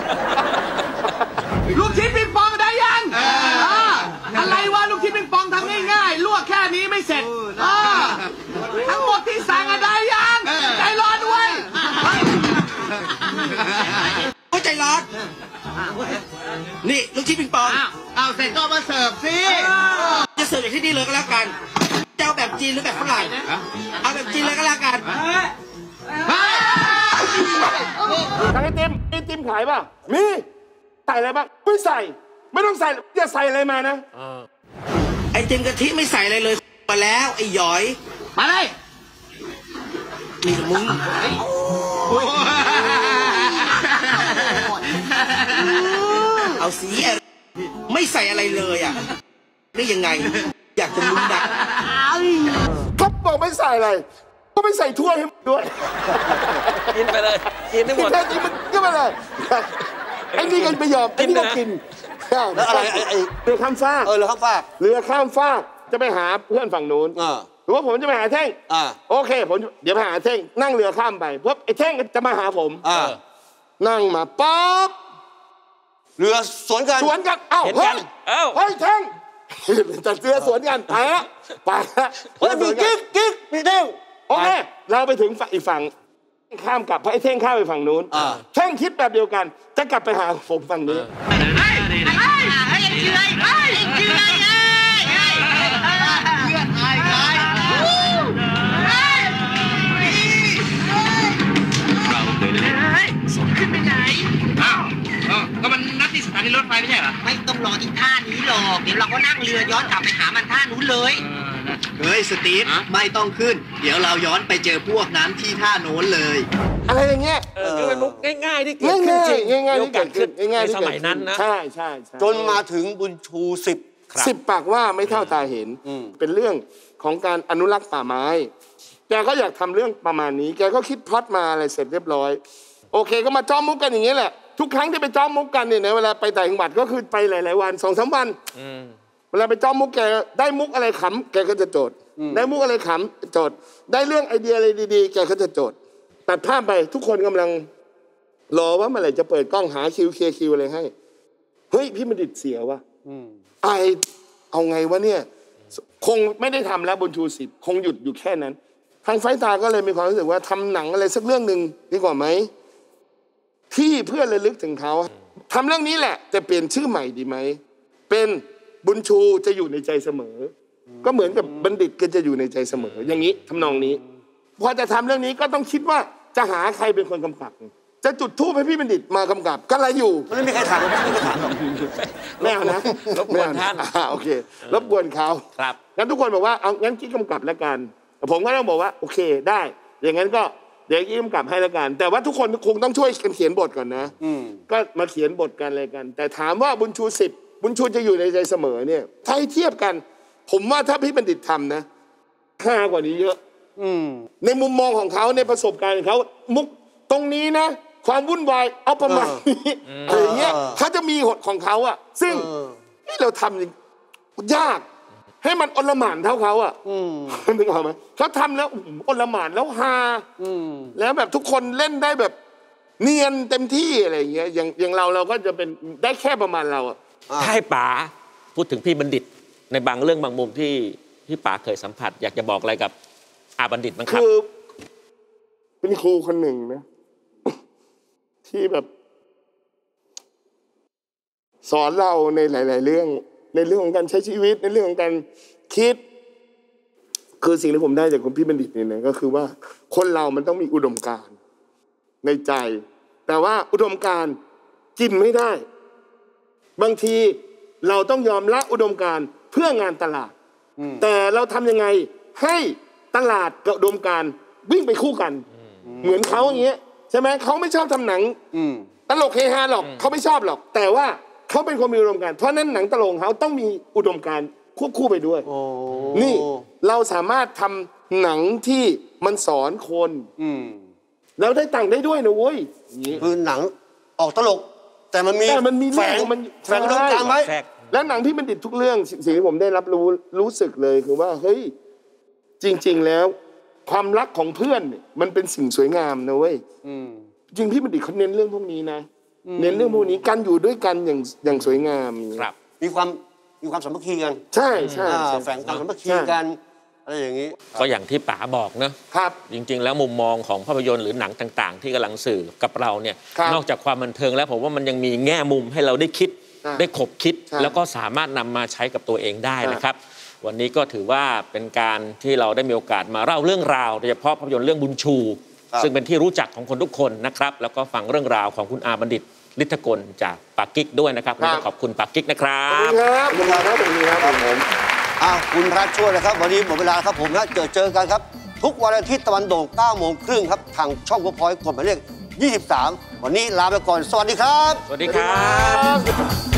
ลูกชิ้นปิงปองได้ยังอะไรวะลูกชิ้นปิงปองทำง่ายๆลวกแค่นี้ไม่เสร็จทั้งหมดที่สั่งได้ยังใจร้อนด้วยเข้าใจร้อนนี่ลูกชิ้นปิงปองเอาเสร็จก็มาเสิร์ฟสิจะเสิร์ฟอย่างที่นี่เลยก็แล้วกันจะเอาแบบจีนหรือแบบฝรั่งเอาแบบจีนเลยก็แล้วกันทางไอติมไอติมขายป่ะมีใส่อะไรบ้างไม่ใส่ไม่ต้องใส่จะใส่อะไรมานะไอติมกะทิไม่ใส่อะไรเลยมาแล้วไอ้หยอยมาเลยนี่มึงเอาสีไม่ใส่อะไรเลยอ่ะนี่ยังไงอยากจะลุ้นดักก็บอกไม่ใส่อะไรก็ไม่ใส่ถ้วยให้ด้วยกินไปเลยกินได้หมดกินมันก็ไปเลยไอ้นี่ก็ไม่ยอมไอ้นี่ก็กินแล้วอะไรไอ้เรือข้ามฟากเออเรือข้ามฟากเรือข้ามฟากจะไปหาเพื่อนฝั่งนู้นหรือว่าผมจะไปหาเท่งโอเคผมเดี๋ยวไปหาเท่งนั่งเรือข้ามไปเพราะไอ้เท่งจะมาหาผมนั่งมาป๊บเรือสวนกันสวนกันเอ้าเฮ้ยเฮ้ยเท่งจัดเรือสวนกันไปละไปละเฮ้ยมีกิ๊กกิ๊กมีเท่งโอเคเราไปถึงฝั่งอีกฝั่งข้ามกลับเพราะไอ้เท่งข้ามไปฝั่งนู้นเท่งคิดแบบเดียวกันจะกลับไปหาผมฝั่งนี้เฮ้ยเฮ้ยเฮ้ยเฮ้ยเฮ้ยเฮ้ยเฮ้ยเฮ้ยเลือดไอ้ไอ้เราเดินเล่นขึ้นไปไหนอ้าวก็มันนัดที่สถานีรถไฟไม่ใช่เหรอไม่ต้องรอที่ท่านี้หรอกเดี๋ยวเราก็นั่งเรือย้อนกลับไปหามันท่านู้นเลยเฮ้ยสตีฟไม่ต้องขึ้นเดี๋ยวเราย้อนไปเจอพวกนั้นที่ท่าโน้นเลยอะไรอย่างเงี้ยเออเป็นมุกง่ายๆที่เกิดขึ้นจริงง่ายๆที่เกิดขึ้นง่ายๆในสมัยนั้นนะใช่ใช่จนมาถึงบุญชูสิบสิบปากว่าไม่เท่าตาเห็นเป็นเรื่องของการอนุรักษ์ป่าไม้แกก็อยากทำเรื่องประมาณนี้แกก็คิดพล็อตมาอะไรเสร็จเรียบร้อยโอเคก็มาจ้อมมุกกันอย่างเงี้ยแหละทุกครั้งที่ไปจ้อมมุกกันเนี่ยนะเวลาไปต่างจังหวัดก็คือไปหลายๆวันสองสามวันเวลาไปจ้อมมุกแกได้มุกอะไรขำแกก็จะโจทย์ได้มุกอะไรขำโจทย์ได้เรื่องไอเดียอะไรดีๆแกก็จะโจทย์ตัดภาพไปทุกคนกำลังรอว่าเมื่อไหร่จะเปิดกล้องหาคิวเคลียร์คิวอะไรให้เฮ้ยพี่มันดิดเสียวะไอเอาไงวะเนี่ยคงไม่ได้ทำแล้วบนชูสิบคงหยุดอยู่แค่นั้นทางไฟตาก็เลยมีความรู้สึกว่าทำหนังอะไรสักเรื่องหนึ่งดีกว่าไหมที่เพื่อระลึกถึงเขาทำเรื่องนี้แหละจะเปลี่ยนชื่อใหม่ดีไหมเป็นบุญชูจะอยู่ในใจเสมอก็เหมือนกับบัณฑิตก็จะอยู่ในใจเสมออย่างนี้ทำนองนี้พอจะทำเรื่องนี้ก็ต้องคิดว่าจะหาใครเป็นคนกำกับจะจุดธูปให้พี่บัณฑิตมากำกับก็ไรอยู่ไม่มีใครถามไม่มีใครถามหรอกไม่เอานะรบกวนท่านโอเครบกวนเขาครับงั้นทุกคนบอกว่าเอางั้นกิ๊กกำกับแล้วกันผมก็ต้องบอกว่าโอเคได้อย่างนั้นก็เดี๋ยวกิ๊กกำกับให้แล้วกันแต่ว่าทุกคนคงต้องช่วยกันเขียนบทก่อนนะก็มาเขียนบทกันอะไรกันแต่ถามว่าบุญชูสิบบุญชูจะอยู่ในใจเสมอเนี่ยถ้าให้เทียบกันผมว่าถ้าพี่บัณฑิตทำนะห้ากว่านี้เยอะในมุมมองของเขาในประสบการณ์ของเขามุกตรงนี้นะความวุ่นวายเอาประมาณนี้อะไรเงี้ยเขาจะมีหดของเขาอ่ะซึ่งนี่เราทำยากให้มันอลหม่านเท่าเขาอ่ะนึกออกไหมเขาทำแล้วอลหม่านแล้วฮาแล้วแบบทุกคนเล่นได้แบบเนียนเต็มที่อะไรเงี้ยอย่างอย่างเราเราก็จะเป็นได้แค่ประมาณเราอ่ะถ้าให้ป๋าพูดถึงพี่บัณฑิตในบางเรื่องบางมุมที่พี่ป๋าเคยสัมผัสอยากจะบอกอะไรกับอาบัณฑิตบ้างครับคือเป็นครูคนหนึ่งนะที่แบบสอนเราในหลายๆเรื่องในเรื่องของการใช้ชีวิตในเรื่องของการคิดคือสิ่งที่ผมได้จากคุณพี่บัณฑิตเนี่ยก็คือว่าคนเรามันต้องมีอุดมการณ์ในใจแต่ว่าอุดมการณ์กินไม่ได้บางทีเราต้องยอมละอุดมการณ์เพื่องานตลาดแต่เราทำยังไงให้ตลาดกับอุดมการณ์วิ่งไปคู่กันเหมือนเขาอย่างเงี้ยใช่ไหมเขาไม่ชอบทำหนังตลกเฮฮาหรอกเขาไม่ชอบหรอกแต่ว่าเขาเป็นคนมีอุดมการณ์เพราะนั้นหนังตลกเขาต้องมีอุดมการณ์ควบคู่ไปด้วยนี่เราสามารถทำหนังที่มันสอนคนแล้วได้ตังค์ได้ด้วยนะเว้ยคือหนังออกตลกแต่มันมีแฝงมันแฝงอุดมการณ์ไว้แล้วหนังที่บัณฑิตทุกเรื่องสิ่งที่ผมได้รับรู้รู้สึกเลยคือว่าเฮ้ยจริงๆแล้วความรักของเพื่อนมันเป็นสิ่งสวยงามนะเว้ยจริงพี่บัณฑิตเขาเน้นเรื่องพวกนี้นะเน้นเรื่องพวกนี้การอยู่ด้วยกันอย่างอย่างสวยงามครับมีความมีความสามัคคีกันใช่ใช่แฝงความสามัคคีกันอะไรอย่างนี้ก็อย่างที่ป๋าบอกนะครับจริงๆแล้วมุมมองของภาพยนตร์หรือหนังต่างๆที่กำลังสื่อกับเราเนี่ยนอกจากความบันเทิงแล้วผมว่ามันยังมีแง่มุมให้เราได้คิดได้ขบคิดแล้วก็สามารถนำมาใช้กับตัวเองได้นะครับวันนี้ก็ถือว่าเป็นการที่เราได้มีโอกาสมาเล่าเรื่องราวโดยเฉพาะภาพยนตร์เรื่องบุญชูซึ่งเป็นที่รู้จักของคนทุกคนนะครับแล้วก็ฟังเรื่องราวของคุณอาบัณฑิตฤทธกลจากปากกิ๊กด้วยนะครับวันนี้ขอบคุณปากกิ๊กนะครับครับขอบคุณครับขอบคุณครับผมอ้าวคุณรัฐช่วยนะครับวันนี้หมดเวลาครับผมนะเจอเจอกันครับทุกวันอาทิตย์ตะวันโด่งเก้าโมงครึ่งครับทางช่อง Workpoint กดหมายเลขยี่สิบสามวันนี้ลาไปก่อนสวัสดีครับสวัสดีครับ